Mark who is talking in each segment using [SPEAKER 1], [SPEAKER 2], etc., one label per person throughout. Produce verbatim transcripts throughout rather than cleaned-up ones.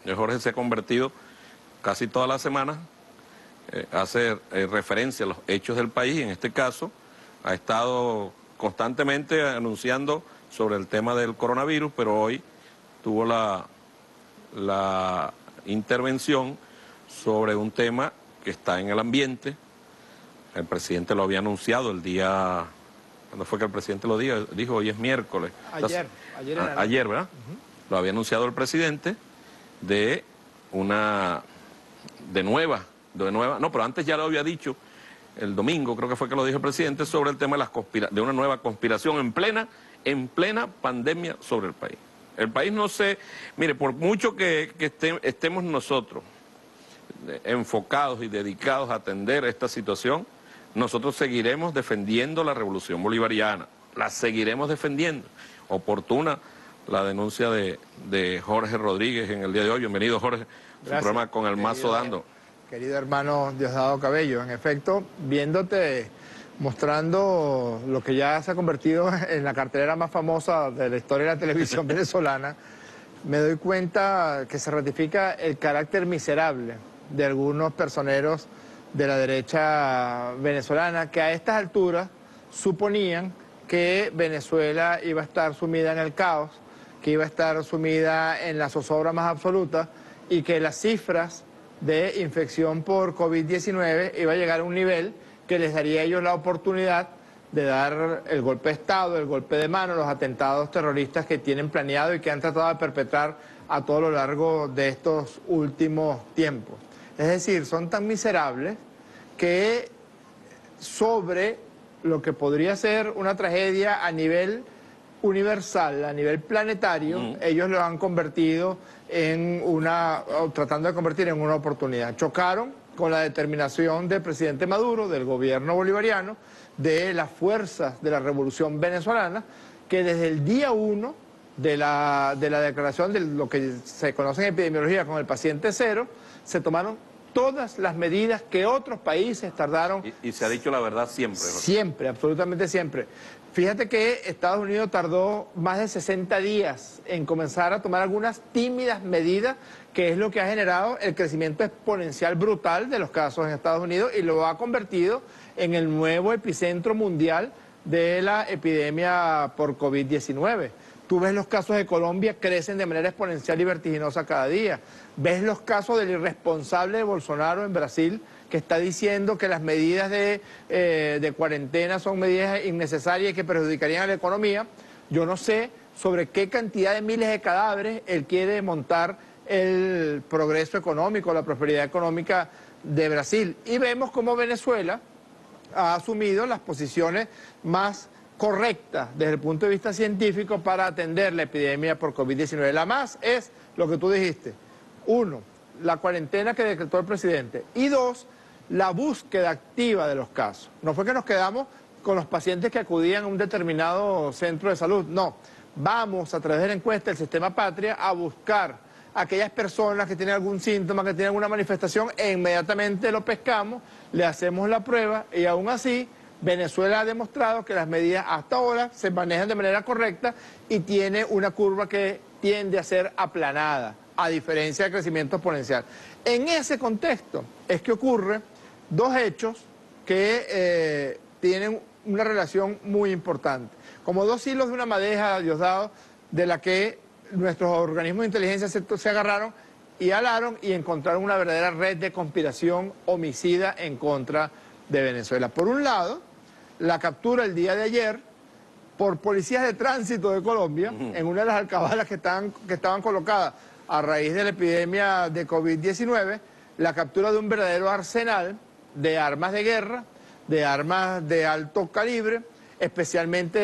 [SPEAKER 1] Jorge se ha convertido casi todas las semanas, eh, hace eh, referencia a los hechos del país, en este caso ha estado constantemente anunciando sobre el tema del coronavirus, pero hoy tuvo la, la intervención sobre un tema que está en el ambiente. El presidente lo había anunciado el día, ¿cuándo fue que el presidente lo dijo? Dijo, hoy es miércoles.
[SPEAKER 2] Ayer, ayer,
[SPEAKER 1] a, ayer ¿verdad? Uh-huh. Lo había anunciado el presidente de una, de nueva, de nueva, no, pero antes ya lo había dicho, el domingo creo que fue que lo dijo el presidente, sobre el tema de, las conspira de una nueva conspiración en plena, en plena pandemia sobre el país. El país no se, mire, por mucho que, que este, estemos nosotros enfocados y dedicados a atender esta situación, nosotros seguiremos defendiendo la revolución bolivariana, la seguiremos defendiendo. Oportuna la denuncia de, de Jorge Rodríguez en el día de hoy. Bienvenido, Jorge, su programa Con el Mazo Dando.
[SPEAKER 2] Querido hermano Diosdado Cabello, en efecto, viéndote mostrando lo que ya se ha convertido en la cartelera más famosa de la historia de la televisión venezolana, me doy cuenta que se ratifica el carácter miserable de algunos personeros de la derecha venezolana que a estas alturas suponían que Venezuela iba a estar sumida en el caos, que iba a estar sumida en la zozobra más absoluta y que las cifras de infección por COVID diecinueve iba a llegar a un nivel que les daría a ellos la oportunidad de dar el golpe de Estado, el golpe de mano, los atentados terroristas que tienen planeado y que han tratado de perpetrar a todo lo largo de estos últimos tiempos. Es decir, son tan miserables que sobre lo que podría ser una tragedia a nivel universal, a nivel planetario, mm. ellos lo han convertido en una, tratando de convertir en una oportunidad. Chocaron con la determinación del presidente Maduro, del gobierno bolivariano, de las fuerzas de la revolución venezolana, que desde el día uno de la, de la declaración de lo que se conoce en epidemiología como el paciente cero, se tomaron todas las medidas que otros países tardaron.
[SPEAKER 1] Y, y se ha dicho la verdad siempre. ¿No?
[SPEAKER 2] Siempre, absolutamente siempre. Fíjate que Estados Unidos tardó más de sesenta días en comenzar a tomar algunas tímidas medidas, que es lo que ha generado el crecimiento exponencial brutal de los casos en Estados Unidos y lo ha convertido en el nuevo epicentro mundial de la epidemia por COVID diecinueve. Tú ves los casos de Colombia, crecen de manera exponencial y vertiginosa cada día. Ves los casos del irresponsable de Bolsonaro en Brasil, que está diciendo que las medidas de, eh, de cuarentena son medidas innecesarias y que perjudicarían a la economía. Yo no sé sobre qué cantidad de miles de cadáveres él quiere montar el progreso económico, la prosperidad económica de Brasil. Y vemos cómo Venezuela ha asumido las posiciones más correctas desde el punto de vista científico para atender la epidemia por COVID diecinueve. La más es lo que tú dijiste. Uno, la cuarentena que decretó el presidente. Y dos, la búsqueda activa de los casos. No fue que nos quedamos con los pacientes que acudían a un determinado centro de salud. No, vamos a través de la encuesta del Sistema Patria a buscar a aquellas personas que tienen algún síntoma, que tienen alguna manifestación, e inmediatamente lo pescamos, le hacemos la prueba y aún así Venezuela ha demostrado que las medidas hasta ahora se manejan de manera correcta y tiene una curva que tiende a ser aplanada, a diferencia del crecimiento exponencial. En ese contexto es que ocurre dos hechos que eh, tienen una relación muy importante. Como dos hilos de una madeja, Diosdado, de la que nuestros organismos de inteligencia se, se agarraron y alaron y encontraron una verdadera red de conspiración homicida en contra de Venezuela. Por un lado, la captura el día de ayer por policías de tránsito de Colombia, uh-huh. en una de las alcabalas que estaban, que estaban colocadas a raíz de la epidemia de COVID diecinueve, la captura de un verdadero arsenal de armas de guerra, de armas de alto calibre, especialmente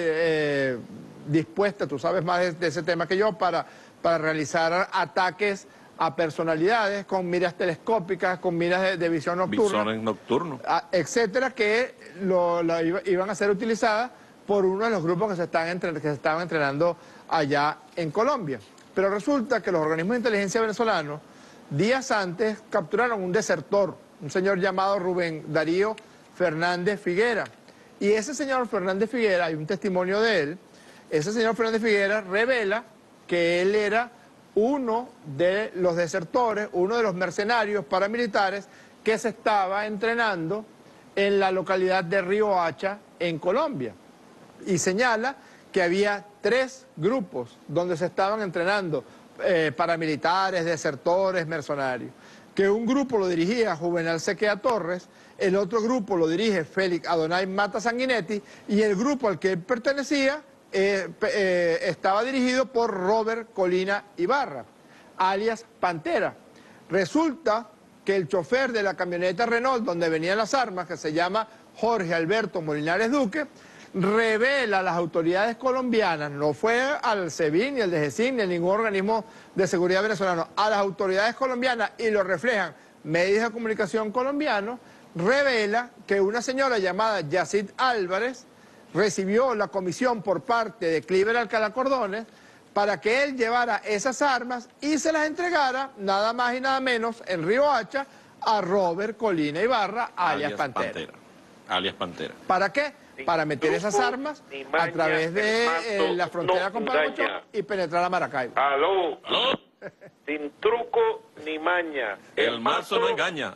[SPEAKER 2] eh, dispuestas, tú sabes más de, de ese tema que yo, para, para realizar ataques a personalidades con miras telescópicas, con miras de, de visión nocturna,
[SPEAKER 1] visiones nocturnas,
[SPEAKER 2] etcétera, que lo, lo iba, iban a ser utilizadas por uno de los grupos que se, están entre, que se estaban entrenando allá en Colombia. Pero resulta que los organismos de inteligencia venezolanos, días antes, capturaron un desertor, un señor llamado Rubén Darío Fernández Figuera. Y ese señor Fernández Figuera, hay un testimonio de él, ese señor Fernández Figuera revela que él era uno de los desertores, uno de los mercenarios paramilitares que se estaba entrenando en la localidad de Río Hacha, en Colombia. Y señala que había tres grupos donde se estaban entrenando eh, paramilitares, desertores, mercenarios. Que un grupo lo dirigía Juvenal Sequea Torres, el otro grupo lo dirige Félix Adonai Mata Sanguinetti y el grupo al que él pertenecía eh, eh, estaba dirigido por Robert Colina Ibarra, alias Pantera. Resulta que el chofer de la camioneta Renault donde venían las armas, que se llama Jorge Alberto Molinares Duque, revela a las autoridades colombianas, no fue al SEBIN, ni al D G C I N, ni a ningún organismo de seguridad venezolano, a las autoridades colombianas, y lo reflejan medios de comunicación colombianos, revela que una señora llamada Yacid Álvarez recibió la comisión por parte de Cliver Alcalá Cordones para que él llevara esas armas y se las entregara, nada más y nada menos, en Río Hacha, a Robert Colina Ibarra, alias, alias Pantera. Pantera.
[SPEAKER 1] Alias Pantera.
[SPEAKER 2] ¿Para qué? Sin para meter truco, esas armas maña, a través de mazo, eh, la frontera no con Paraguay y penetrar a Maracaibo.
[SPEAKER 3] Aló, aló. Sin truco ni maña.
[SPEAKER 1] El, El mazo no engaña.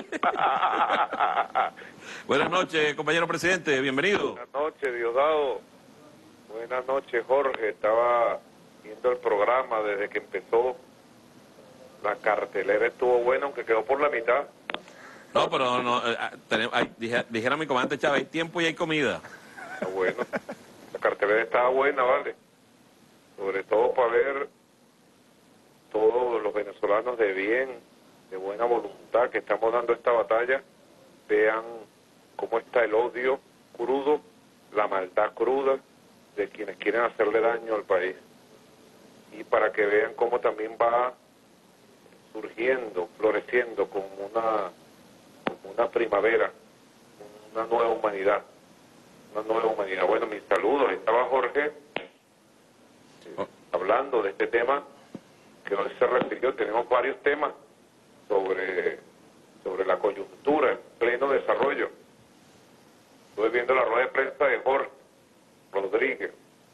[SPEAKER 1] Buenas noches, compañero presidente, bienvenido.
[SPEAKER 3] Buenas noches, Diosdado. Buenas noches, Jorge. Estaba viendo el programa desde que empezó. La cartelera estuvo buena, aunque quedó por la mitad.
[SPEAKER 1] No, pero no, eh, tenemos, hay, dije, dijera mi comandante Chávez, hay tiempo y hay comida.
[SPEAKER 3] Está bueno. La cartelera estaba buena, ¿vale? Sobre todo para ver todos los venezolanos de bien, de buena voluntad, que estamos dando esta batalla, vean cómo está el odio crudo, la maldad cruda de quienes quieren hacerle daño al país. Y para que vean cómo también va surgiendo, floreciendo como una... una primavera, una nueva humanidad, una nueva humanidad. Bueno, mis saludos. Estaba Jorge eh, hablando de este tema que hoy se refirió. Tenemos varios temas sobre, sobre la coyuntura en pleno desarrollo. Estuve viendo la rueda de prensa de Jorge Rodríguez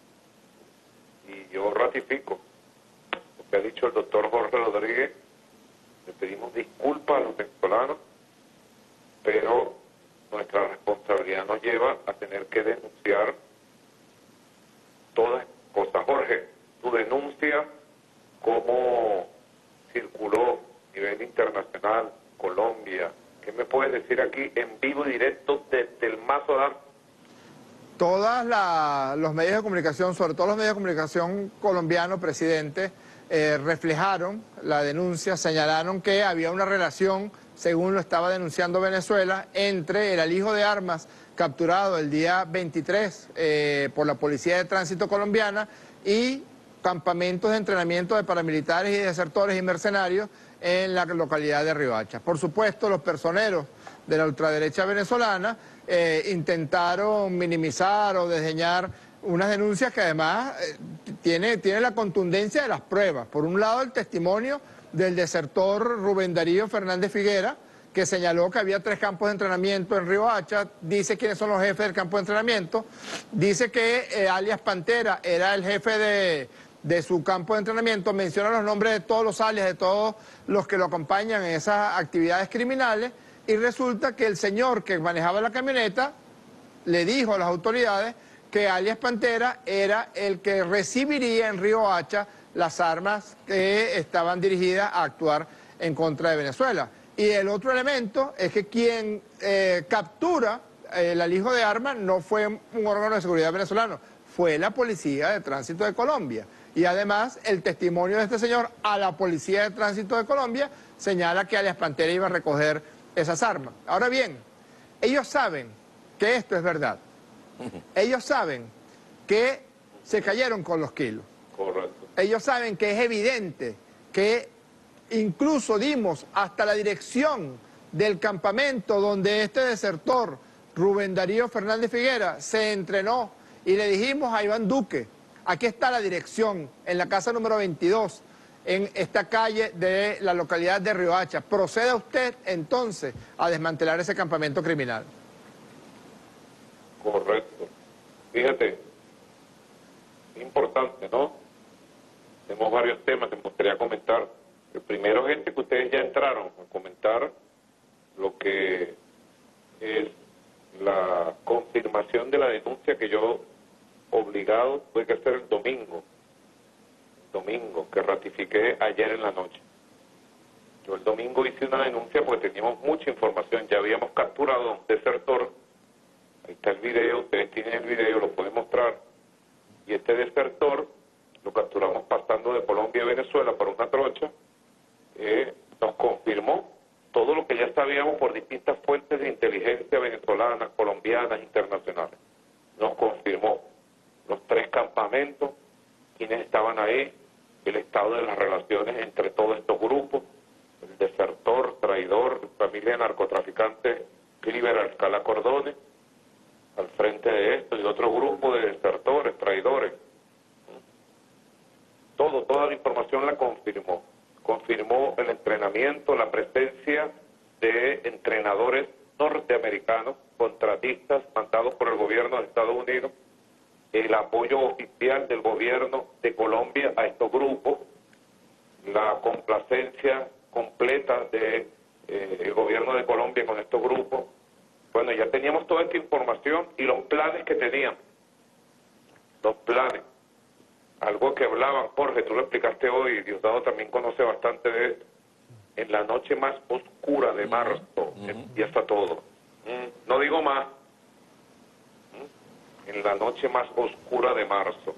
[SPEAKER 3] y yo ratifico lo que ha dicho el doctor Jorge Rodríguez. Le pedimos disculpas a los venezolanos, pero nuestra responsabilidad nos lleva a tener que denunciar todas cosas. Jorge, tu denuncia, cómo circuló a nivel internacional, Colombia, ¿qué me puedes decir aquí en vivo y directo desde el Mazo de Armas?
[SPEAKER 2] Todos los medios de comunicación, sobre todo los medios de comunicación colombianos, presidente, eh, reflejaron la denuncia, señalaron que había una relación, según lo estaba denunciando Venezuela, entre el alijo de armas capturado el día veintitrés eh, por la Policía de Tránsito colombiana y campamentos de entrenamiento de paramilitares y desertores y mercenarios en la localidad de Río Hacha. Por supuesto, los personeros de la ultraderecha venezolana eh, intentaron minimizar o desdeñar unas denuncias que además eh, tiene, tiene la contundencia de las pruebas. Por un lado, el testimonio del desertor Rubén Darío Fernández Figuera, que señaló que había tres campos de entrenamiento en Río Hacha, dice quiénes son los jefes del campo de entrenamiento, dice que eh, alias Pantera era el jefe de, de su campo de entrenamiento, menciona los nombres de todos los alias, de todos los que lo acompañan en esas actividades criminales, y resulta que el señor que manejaba la camioneta le dijo a las autoridades que alias Pantera era el que recibiría en Río Hacha las armas que estaban dirigidas a actuar en contra de Venezuela. Y el otro elemento es que quien eh, captura el alijo de armas no fue un órgano de seguridad venezolano, fue la Policía de Tránsito de Colombia. Y además el testimonio de este señor a la Policía de Tránsito de Colombia señala que alias Pantera iba a recoger esas armas. Ahora bien, ellos saben que esto es verdad. Ellos saben que se cayeron con los kilos.
[SPEAKER 3] Correcto.
[SPEAKER 2] Ellos saben que es evidente que incluso dimos hasta la dirección del campamento donde este desertor, Rubén Darío Fernández Figuera, se entrenó y le dijimos a Iván Duque, aquí está la dirección, en la casa número veintidós, en esta calle de la localidad de Río Hacha. Proceda usted entonces a desmantelar ese campamento criminal.
[SPEAKER 3] Correcto. Fíjate, importante, ¿no? Tenemos varios temas que me gustaría comentar. El primero es este que ustedes ya entraron a comentar, lo que es la confirmación de la denuncia que yo, obligado, tuve que hacer el domingo, el domingo, que ratifiqué ayer en la noche. Yo el domingo hice una denuncia porque teníamos mucha información, ya habíamos capturado a un desertor, ahí está el video, ustedes tienen el video, lo pueden mostrar, y este desertor lo capturamos pasando de Colombia a Venezuela por una trocha, eh, nos confirmó todo lo que ya sabíamos por distintas fuentes de inteligencia venezolanas, colombianas, internacionales. Nos confirmó los tres campamentos, quienes estaban ahí, el estado de las relaciones entre todos estos grupos, el desertor, traidor, familia de narcotraficantes, Cliver Alcalá Cordones, al frente de esto, y otro grupo de desertores, traidores. Todo, toda la información la confirmó. Confirmó el entrenamiento, la presencia de entrenadores norteamericanos, contratistas mandados por el gobierno de Estados Unidos, el apoyo oficial del gobierno de Colombia a estos grupos, la complacencia completa del de, eh, gobierno de Colombia con estos grupos. Bueno, ya teníamos toda esta información y los planes que tenían, los planes. Algo que hablaban, Jorge, tú lo explicaste hoy, y Diosdado también conoce bastante de esto. En la noche más oscura de marzo, uh-huh. empieza todo. Mm, no digo más. Mm, en la noche más oscura de marzo.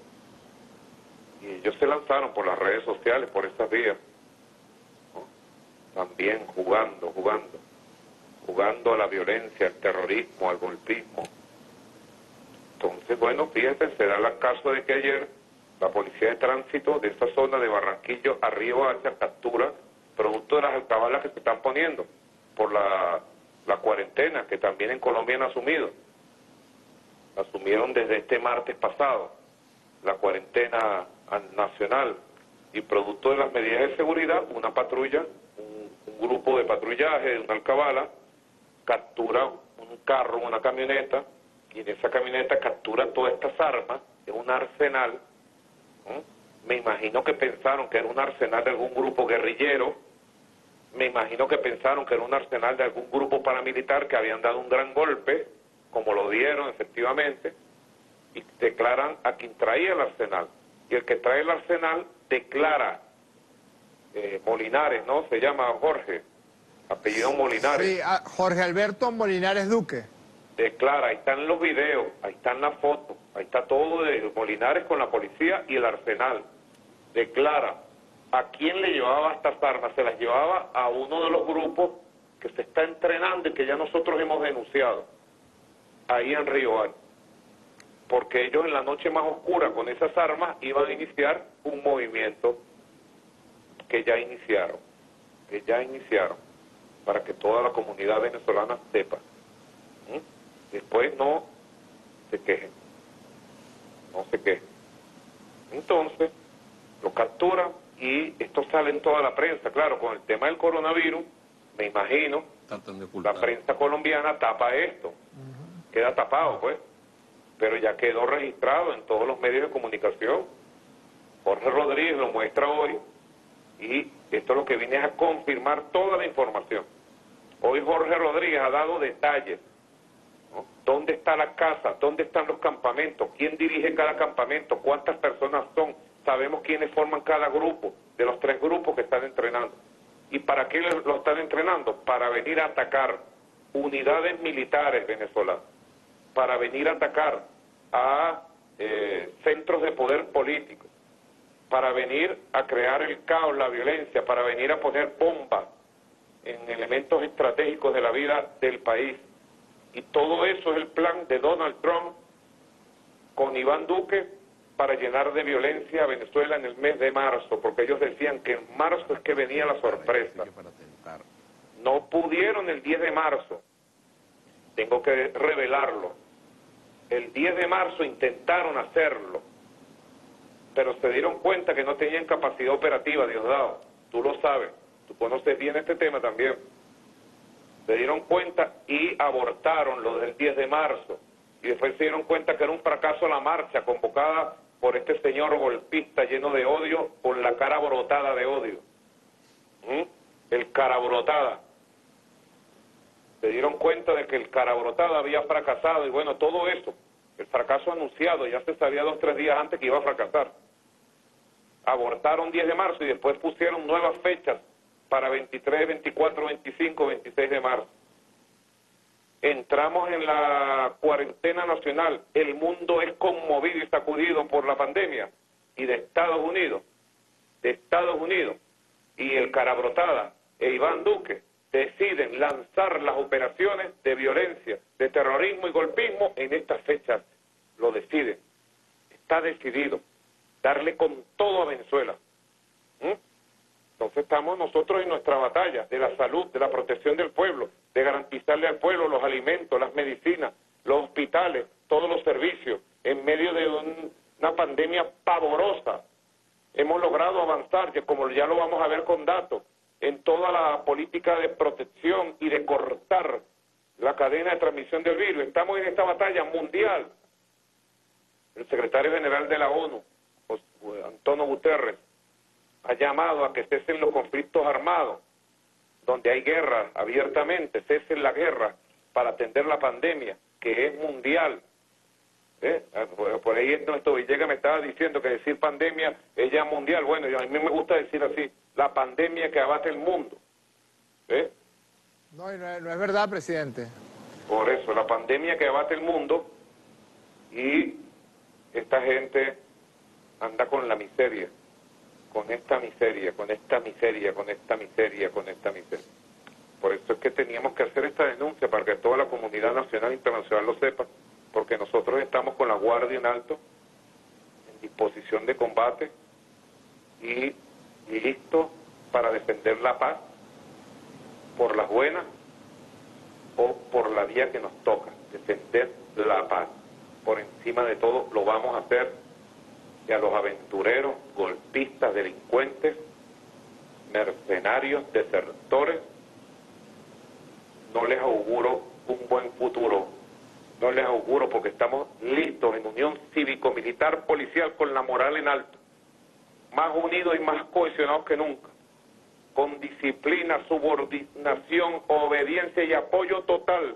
[SPEAKER 3] Y ellos se lanzaron por las redes sociales, por esas vías. ¿No? También jugando, jugando. Jugando a la violencia, al terrorismo, al golpismo. Entonces, bueno, fíjense, se da el caso de que ayer la policía de tránsito de esa zona de Barranquillo a Río Hacha captura producto de las alcabalas que se están poniendo por la, la cuarentena que también en Colombia han asumido. Asumieron desde este martes pasado la cuarentena nacional y producto de las medidas de seguridad, una patrulla, un, un grupo de patrullaje de una alcabala captura un carro, una camioneta, y en esa camioneta captura todas estas armas, es un arsenal. ¿Mm? Me imagino que pensaron que era un arsenal de algún grupo guerrillero, me imagino que pensaron que era un arsenal de algún grupo paramilitar que habían dado un gran golpe, como lo dieron efectivamente, y declaran a quien traía el arsenal. Y el que trae el arsenal declara, eh, Molinares, ¿no? Se llama Jorge, apellido Molinares.
[SPEAKER 2] Sí, Jorge Alberto Molinares Duque.
[SPEAKER 3] Declara, ahí están los videos, ahí están las fotos, ahí está todo de Molinares con la policía y el arsenal. Declara a quién le llevaba estas armas, se las llevaba a uno de los grupos que se está entrenando y que ya nosotros hemos denunciado, ahí en Río Hacha. Porque ellos en la noche más oscura con esas armas iban a iniciar un movimiento que ya iniciaron, que ya iniciaron, para que toda la comunidad venezolana sepa. ¿Mm? Después no se quejen, no se quejen. Entonces, lo capturan y esto sale en toda la prensa. Claro, con el tema del coronavirus, me imagino, la prensa colombiana tapa esto, uh-huh. Queda tapado, pues, pero ya quedó registrado en todos los medios de comunicación. Jorge Rodríguez lo muestra hoy y esto es lo que viene a confirmar toda la información. Hoy Jorge Rodríguez ha dado detalles. ¿No? ¿Dónde está la casa? ¿Dónde están los campamentos? ¿Quién dirige cada campamento? ¿Cuántas personas son? Sabemos quiénes forman cada grupo, de los tres grupos que están entrenando. ¿Y para qué lo están entrenando? Para venir a atacar unidades militares venezolanas, para venir a atacar a eh, centros de poder político, para venir a crear el caos, la violencia, para venir a poner bombas en elementos estratégicos de la vida del país. Y todo eso es el plan de Donald Trump con Iván Duque para llenar de violencia a Venezuela en el mes de marzo, porque ellos decían que en marzo es que venía la sorpresa. No pudieron el diez de marzo, tengo que revelarlo. El diez de marzo intentaron hacerlo, pero se dieron cuenta que no tenían capacidad operativa, Diosdado. Tú lo sabes, tú conoces bien este tema también. Se dieron cuenta y abortaron lo del diez de marzo. Y después se dieron cuenta que era un fracaso la marcha convocada por este señor golpista lleno de odio, con la cara brotada de odio. ¿Mm? El cara brotada. Se dieron cuenta de que el cara brotada había fracasado, y bueno, todo eso, el fracaso anunciado, ya se sabía dos o tres días antes que iba a fracasar. Abortaron diez de marzo y después pusieron nuevas fechas para veintitrés, veinticuatro, veinticinco, veintiséis de marzo. Entramos en la cuarentena nacional, el mundo es conmovido y sacudido por la pandemia, y de Estados Unidos, de Estados Unidos, y el Carabrotada e Iván Duque deciden lanzar las operaciones de violencia, de terrorismo y golpismo en estas fechas. Lo deciden, está decidido, darle con todo a Venezuela. ¿Mm? Entonces estamos nosotros en nuestra batalla de la salud, de la protección del pueblo, de garantizarle al pueblo los alimentos, las medicinas, los hospitales, todos los servicios, en medio de un, una pandemia pavorosa. Hemos logrado avanzar, que como ya lo vamos a ver con datos, en toda la política de protección y de cortar la cadena de transmisión del virus. Estamos en esta batalla mundial. El secretario general de la ONU, Antonio Guterres, ha llamado a que cesen los conflictos armados, donde hay guerra abiertamente, cesen la guerra para atender la pandemia, que es mundial. ¿Eh? Por ahí nuestro Villegas me estaba diciendo que decir pandemia es ya mundial. Bueno, a mí me gusta decir así, la pandemia que abate el mundo. ¿Eh?
[SPEAKER 2] No, no es, no es verdad, presidente.
[SPEAKER 3] Por eso, la pandemia que abate el mundo, y esta gente anda con la miseria, con esta miseria, con esta miseria, con esta miseria, con esta miseria. Por eso es que teníamos que hacer esta denuncia, para que toda la comunidad nacional e internacional lo sepa, porque nosotros estamos con la guardia en alto, en disposición de combate y, y listos para defender la paz, por las buenas o por la vía que nos toca, defender la paz. Por encima de todo lo vamos a hacer, y a los aventureros, golpistas, delincuentes, mercenarios, desertores, no les auguro un buen futuro. No les auguro, porque estamos listos en unión cívico-militar policial, con la moral en alto, más unidos y más cohesionados que nunca, con disciplina, subordinación, obediencia y apoyo total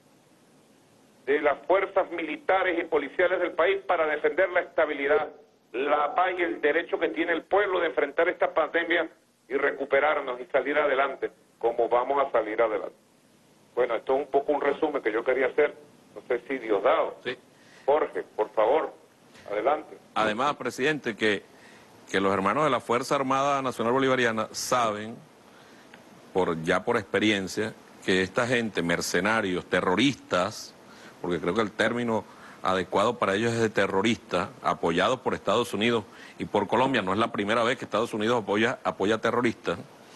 [SPEAKER 3] de las fuerzas militares y policiales del país para defender la estabilidad, la paz y el derecho que tiene el pueblo de enfrentar esta pandemia y recuperarnos y salir adelante, como vamos a salir adelante. Bueno, esto es un poco un resumen que yo quería hacer. No sé si Diosdado.
[SPEAKER 1] Sí.
[SPEAKER 3] Jorge, por favor, adelante.
[SPEAKER 1] Además, presidente, que, que los hermanos de la Fuerza Armada Nacional Bolivariana saben, por ya por experiencia, que esta gente, mercenarios, terroristas, porque creo que el término adecuado para ellos es de terrorista, apoyados por Estados Unidos y por Colombia, no es la primera vez que Estados Unidos apoya, apoya terroristas,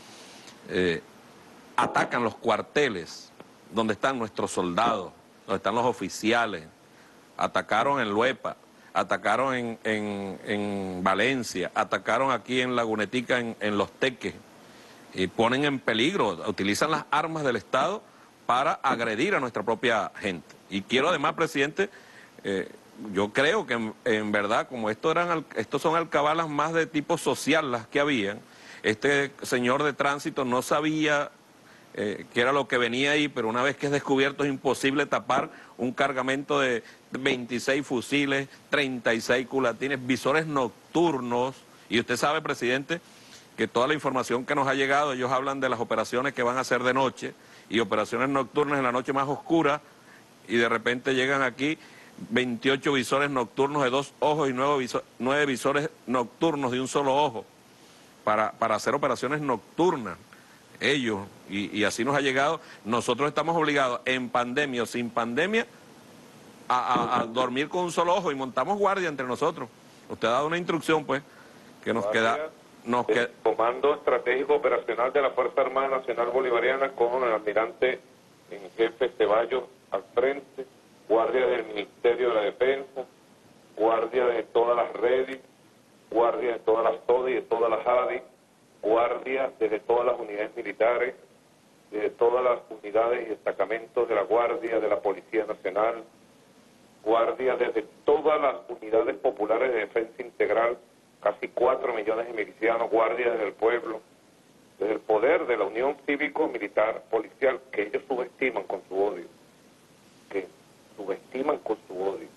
[SPEAKER 1] eh, atacan los cuarteles donde están nuestros soldados, donde están los oficiales, atacaron en Luepa, atacaron en, en, en Valencia, atacaron aquí en Lagunetica, en, en Los Teques, y ponen en peligro, utilizan las armas del Estado para agredir a nuestra propia gente. Y quiero además, presidente, eh, yo creo que en, en verdad, como esto eran, estos son alcabalas más de tipo social las que habían, este señor de tránsito no sabía Eh, que era lo que venía ahí, pero una vez que es descubierto es imposible tapar un cargamento de veintiséis fusiles, treinta y seis culatines, visores nocturnos, y usted sabe, presidente, que toda la información que nos ha llegado, ellos hablan de las operaciones que van a hacer de noche, y operaciones nocturnas en la noche más oscura, y de repente llegan aquí veintiocho visores nocturnos de dos ojos y nueve, visor, nueve visores nocturnos de un solo ojo, para, para hacer operaciones nocturnas. Ellos, y, y así nos ha llegado. Nosotros estamos obligados, en pandemia o sin pandemia, a, a, a dormir con un solo ojo, y montamos guardia entre nosotros. Usted ha dado una instrucción, pues, que nos
[SPEAKER 3] Guardia,
[SPEAKER 1] queda... Nos queda...
[SPEAKER 3] Comando Estratégico Operacional de la Fuerza Armada Nacional Bolivariana, con el almirante en jefe Ceballos al frente, guardia del Ministerio de la Defensa, guardia de todas las redes, guardia de todas las T O D I y de todas las A D I, guardia desde todas las unidades militares, desde todas las unidades y destacamentos de la Guardia, de la Policía Nacional, guardias desde todas las unidades populares de defensa integral, casi cuatro millones de milicianos, guardias del pueblo, desde el poder de la unión cívico-militar policial, que ellos subestiman con su odio, que subestiman con su odio.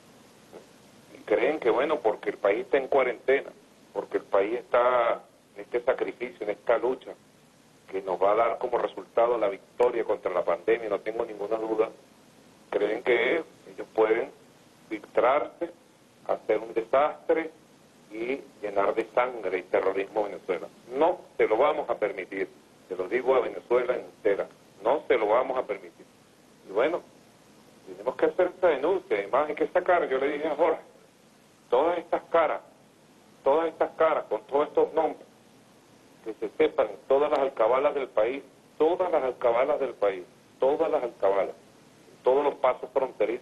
[SPEAKER 3] Y creen que, bueno, porque el país está en cuarentena, porque el país está en este sacrificio, en esta lucha, que nos va a dar como resultado la victoria contra la pandemia, no tengo ninguna duda, creen que ellos pueden filtrarse, hacer un desastre y llenar de sangre y terrorismo a Venezuela. No se lo vamos a permitir, se lo digo a Venezuela entera, no se lo vamos a permitir. Y bueno, tenemos que hacer esta denuncia, además hay que sacar, yo le dije a Jorge, todas estas caras, todas estas caras, con todos estos nombres, que se sepan todas las alcabalas del país, todas las alcabalas del país, todas las alcabalas, en todos los pasos fronterizos,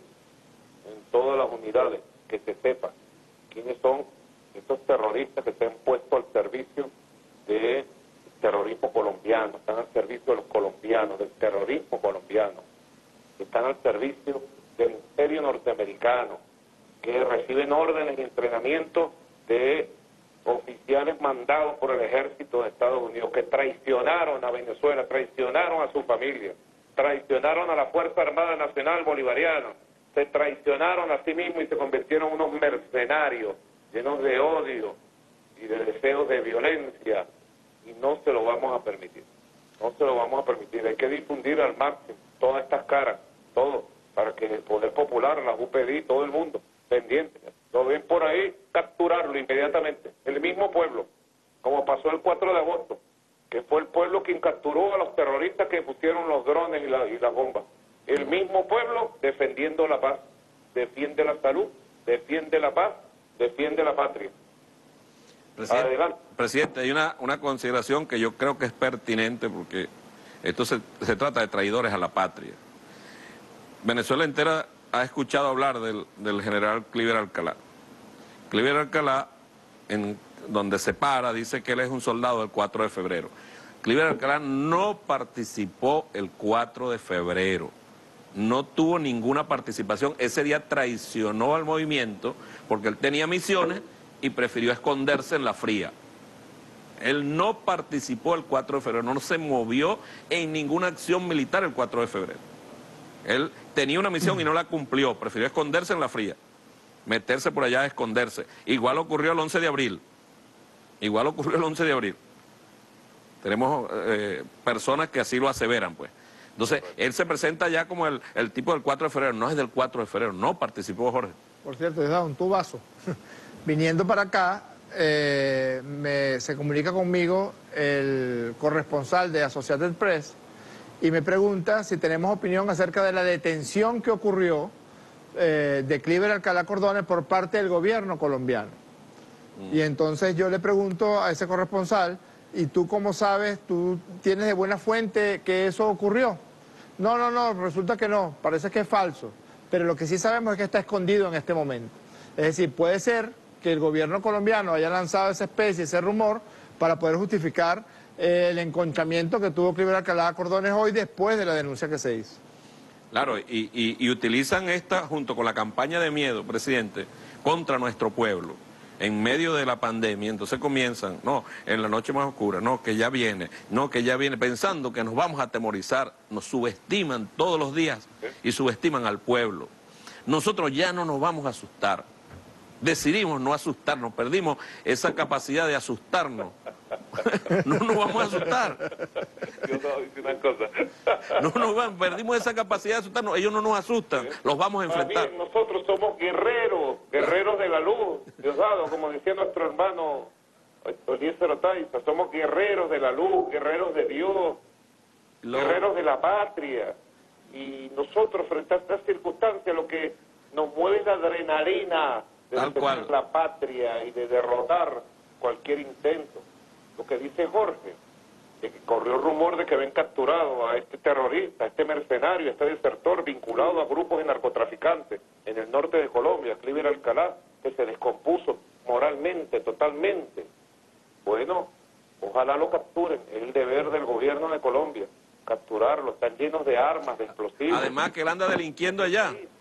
[SPEAKER 3] en todas las unidades, que se sepa quiénes son estos terroristas que se han puesto al servicio del terrorismo colombiano, están al servicio de los colombianos, del terrorismo colombiano, que están al servicio del imperio norteamericano, que reciben órdenes y entrenamiento de oficiales mandados por el ejército de Estados Unidos, que traicionaron a Venezuela, traicionaron a su familia, traicionaron a la Fuerza Armada Nacional Bolivariana, se traicionaron a sí mismos y se convirtieron en unos mercenarios llenos de odio y de deseos de violencia, y no se lo vamos a permitir, no se lo vamos a permitir. Hay que difundir al máximo todas estas caras, todo, para que el Poder Popular, la U P D, todo el mundo, pendiente, lo ven por ahí, capturarlo inmediatamente, el mismo pueblo, como pasó el cuatro de agosto, que fue el pueblo quien capturó a los terroristas que pusieron los drones y, la, y las bombas. El mismo pueblo defendiendo la paz, defiende la salud, defiende la paz, defiende la patria.
[SPEAKER 1] Presidente,
[SPEAKER 3] Adelante.
[SPEAKER 1] Presidente, hay una, una consideración que yo creo que es pertinente porque esto se, se trata de traidores a la patria. Venezuela entera ha escuchado hablar del, del general Cliver Alcalá. Cliver Alcalá, en donde se para, dice que él es un soldado del cuatro de febrero. Cliver Alcalá no participó el cuatro de febrero. No tuvo ninguna participación, ese día traicionó al movimiento porque él tenía misiones y prefirió esconderse en la fría. Él no participó el cuatro de febrero, no se movió en ninguna acción militar el cuatro de febrero. Él tenía una misión y no la cumplió, prefirió esconderse en la fría, meterse por allá a esconderse. Igual ocurrió el once de abril, igual ocurrió el once de abril. Tenemos eh, personas que así lo aseveran, pues. Entonces, él se presenta ya como el, el tipo del cuatro de febrero, no es del cuatro de febrero, no participó Jorge.
[SPEAKER 2] Por cierto, es un tubazo. Viniendo para acá, eh, me, se comunica conmigo el corresponsal de Associated Press y me pregunta si tenemos opinión acerca de la detención que ocurrió eh, de Cliver Alcalá Cordones por parte del gobierno colombiano. Mm. Y entonces yo le pregunto a ese corresponsal, ¿y tú cómo sabes, tú tienes de buena fuente que eso ocurrió? No, no, no, resulta que no, parece que es falso. Pero lo que sí sabemos es que está escondido en este momento. Es decir, puede ser que el gobierno colombiano haya lanzado esa especie, ese rumor, para poder justificar eh, el enconchamiento que tuvo Cliver Alcalá Cordones hoy después de la denuncia que se hizo.
[SPEAKER 1] Claro, y, y, y utilizan esta, junto con la campaña de miedo, presidente, contra nuestro pueblo, en medio de la pandemia. Entonces comienzan, no, en la noche más oscura, no, que ya viene, no, que ya viene, pensando que nos vamos a atemorizar, nos subestiman todos los días y subestiman al pueblo. Nosotros ya no nos vamos a asustar, decidimos no asustarnos, perdimos esa capacidad de asustarnos, no nos vamos a asustar.
[SPEAKER 3] Yo no voy a decir una cosa.
[SPEAKER 1] No nos vamos, perdimos esa capacidad de asustarnos, ellos no nos asustan, los vamos a enfrentar.
[SPEAKER 3] Bien, nosotros somos guerreros, guerreros de la luz, Diosdado, como decía nuestro hermano Eliezer Otaiza, somos guerreros de la luz, guerreros de Dios, Lo... guerreros de la patria. Y nosotros, frente a estas circunstancias, lo que nos mueve es la adrenalina de defender la patria y de derrotar cualquier intento. Lo que dice Jorge, de que corrió el rumor de que habían capturado a este terrorista, a este mercenario, a este desertor vinculado a grupos de narcotraficantes en el norte de Colombia, Cliver Alcalá, que se descompuso moralmente, totalmente. Bueno, ojalá lo capturen, es el deber del gobierno de Colombia, capturarlo, están llenos de armas, de explosivos.
[SPEAKER 1] Además que él anda delinquiendo allá.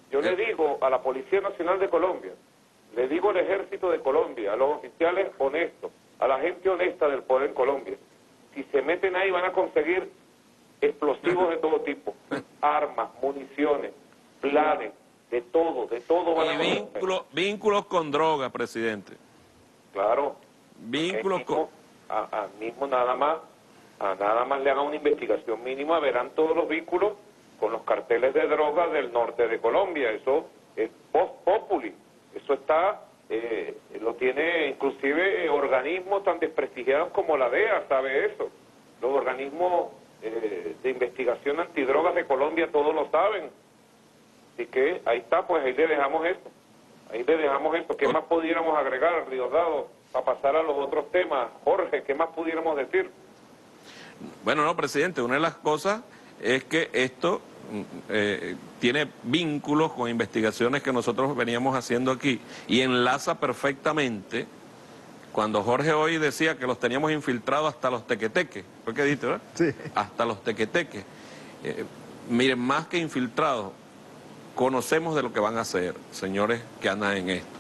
[SPEAKER 3] Yo le digo a la Policía Nacional de Colombia, le digo al Ejército de Colombia, a los oficiales honestos, a la gente honesta del poder en Colombia, si se meten ahí van a conseguir explosivos de todo tipo, armas, municiones, planes, de todo, de todo van
[SPEAKER 1] y
[SPEAKER 3] a conseguir.
[SPEAKER 1] vínculos, vínculos con droga, presidente.
[SPEAKER 3] Claro.
[SPEAKER 1] Vínculos
[SPEAKER 3] mismo,
[SPEAKER 1] con...
[SPEAKER 3] a, a mismo nada más, a nada más le hagan una investigación mínima, verán todos los vínculos con los carteles de droga del norte de Colombia. Eso es post populi, eso está, eh, lo tiene inclusive organismos tan desprestigiados como la D E A, sabe eso. Los organismos eh, de investigación antidrogas de Colombia todos lo saben. Así que ahí está, pues ahí le dejamos eso. Ahí le dejamos eso. ¿Qué más pudiéramos agregar, Diosdado, para pasar a los otros temas? Jorge, ¿qué más pudiéramos decir?
[SPEAKER 1] Bueno, no, presidente, una de las cosas es que esto eh, tiene vínculos con investigaciones que nosotros veníamos haciendo aquí y enlaza perfectamente cuando Jorge hoy decía que los teníamos infiltrados hasta los tequeteques. ¿Fue que dijiste, verdad?
[SPEAKER 2] Sí.
[SPEAKER 1] Hasta los tequeteques. Eh, miren, más que infiltrados, conocemos de lo que van a hacer, señores que andan en esto.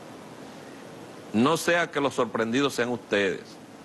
[SPEAKER 1] No sea que los sorprendidos sean ustedes.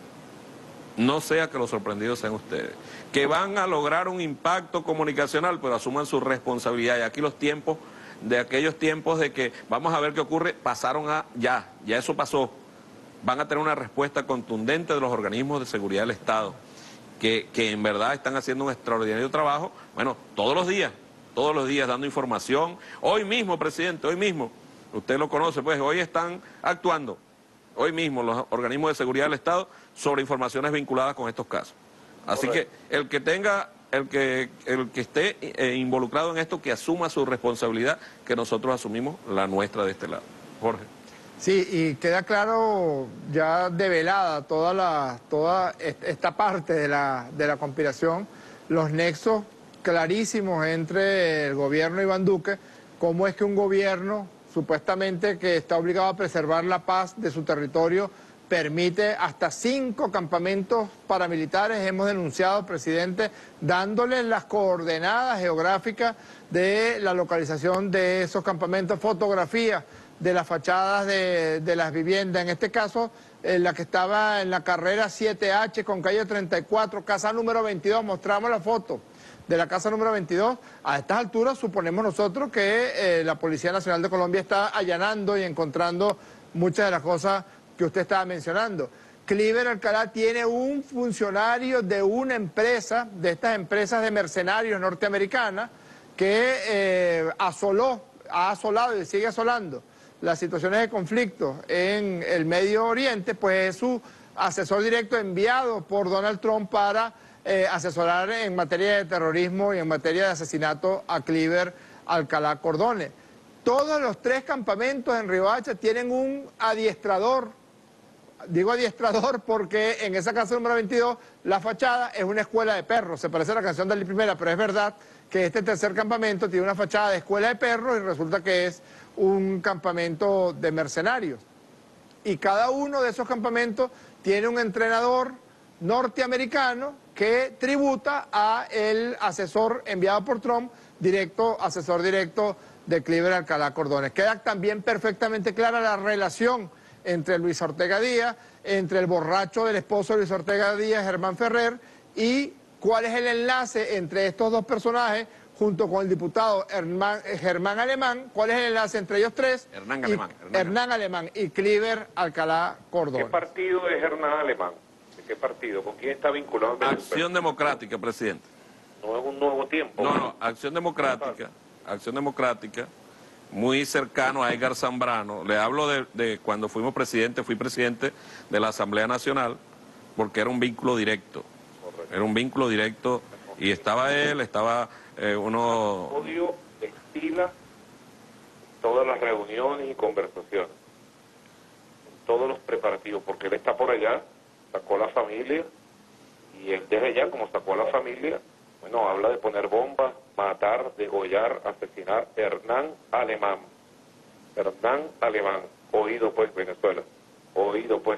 [SPEAKER 1] No sea que los sorprendidos sean ustedes. Que van a lograr un impacto comunicacional, pero asuman su responsabilidad. Y aquí los tiempos, de aquellos tiempos de que vamos a ver qué ocurre, pasaron a ya, ya eso pasó. Van a tener una respuesta contundente de los organismos de seguridad del Estado, que, que en verdad están haciendo un extraordinario trabajo, bueno, todos los días, todos los días dando información. Hoy mismo, presidente, hoy mismo, usted lo conoce, pues hoy están actuando, hoy mismo los organismos de seguridad del Estado sobre informaciones vinculadas con estos casos. Así Correcto. que el que tenga, el que, el que esté eh, involucrado en esto, que asuma su responsabilidad, que nosotros asumimos la nuestra de este lado. Jorge.
[SPEAKER 2] Sí, y queda claro ya develada toda la toda esta parte de la, de la conspiración, los nexos clarísimos entre el gobierno de Iván Duque, cómo es que un gobierno supuestamente que está obligado a preservar la paz de su territorio permite hasta cinco campamentos paramilitares. Hemos denunciado, presidente, dándoles las coordenadas geográficas de la localización de esos campamentos, fotografías de las fachadas de, de las viviendas, en este caso eh, la que estaba en la carrera siete H con calle treinta y cuatro, casa número veintidós, mostramos la foto de la casa número veintidós. A estas alturas suponemos nosotros que eh, la Policía Nacional de Colombia está allanando y encontrando muchas de las cosas que usted estaba mencionando. Cliver Alcalá tiene un funcionario de una empresa, de estas empresas de mercenarios norteamericanas, que eh, asoló, ha asolado y sigue asolando las situaciones de conflicto en el Medio Oriente, pues es su asesor directo enviado por Donald Trump para eh, asesorar en materia de terrorismo y en materia de asesinato a Cliver Alcalá Cordones. Todos los tres campamentos en Riohacha tienen un adiestrador. Digo adiestrador porque en esa casa número veintidós la fachada es una escuela de perros, se parece a la canción de la primera, pero es verdad que este tercer campamento tiene una fachada de escuela de perros y resulta que es un campamento de mercenarios. Y cada uno de esos campamentos tiene un entrenador norteamericano que tributa a el asesor enviado por Trump, directo, asesor directo de Cliver Alcalá Cordones. Queda también perfectamente clara la relación entre Luis Ortega Díaz, entre el borracho del esposo de Luis Ortega Díaz, Germán Ferrer, y cuál es el enlace entre estos dos personajes, junto con el diputado Hernán, Germán Alemán, cuál es el enlace entre ellos tres.
[SPEAKER 1] Hernán
[SPEAKER 2] y,
[SPEAKER 1] Alemán. Hernán,
[SPEAKER 2] Hernán Alemán y Cliver Alcalá Cordones.
[SPEAKER 3] ¿Qué partido es Hernán Alemán? ¿De qué partido? ¿Con quién está vinculado?
[SPEAKER 1] Acción Democrática, presidente.
[SPEAKER 3] No es un nuevo tiempo.
[SPEAKER 1] No, no, Acción Democrática, Acción Democrática, muy cercano a Edgar Zambrano. Le hablo de, de cuando fuimos presidente, fui presidente de la Asamblea Nacional, porque era un vínculo directo. Correcto. Era un vínculo directo y estaba él, estaba eh, uno...
[SPEAKER 3] Odio estila todas las reuniones y conversaciones, en todos los preparativos, porque él está por allá, sacó a la familia, y él desde allá, como sacó a la familia, bueno, habla de poner bombas, matar, degollar, asesinar. Hernán Alemán. Hernán Alemán. Oído pues, Venezuela. Oído pues.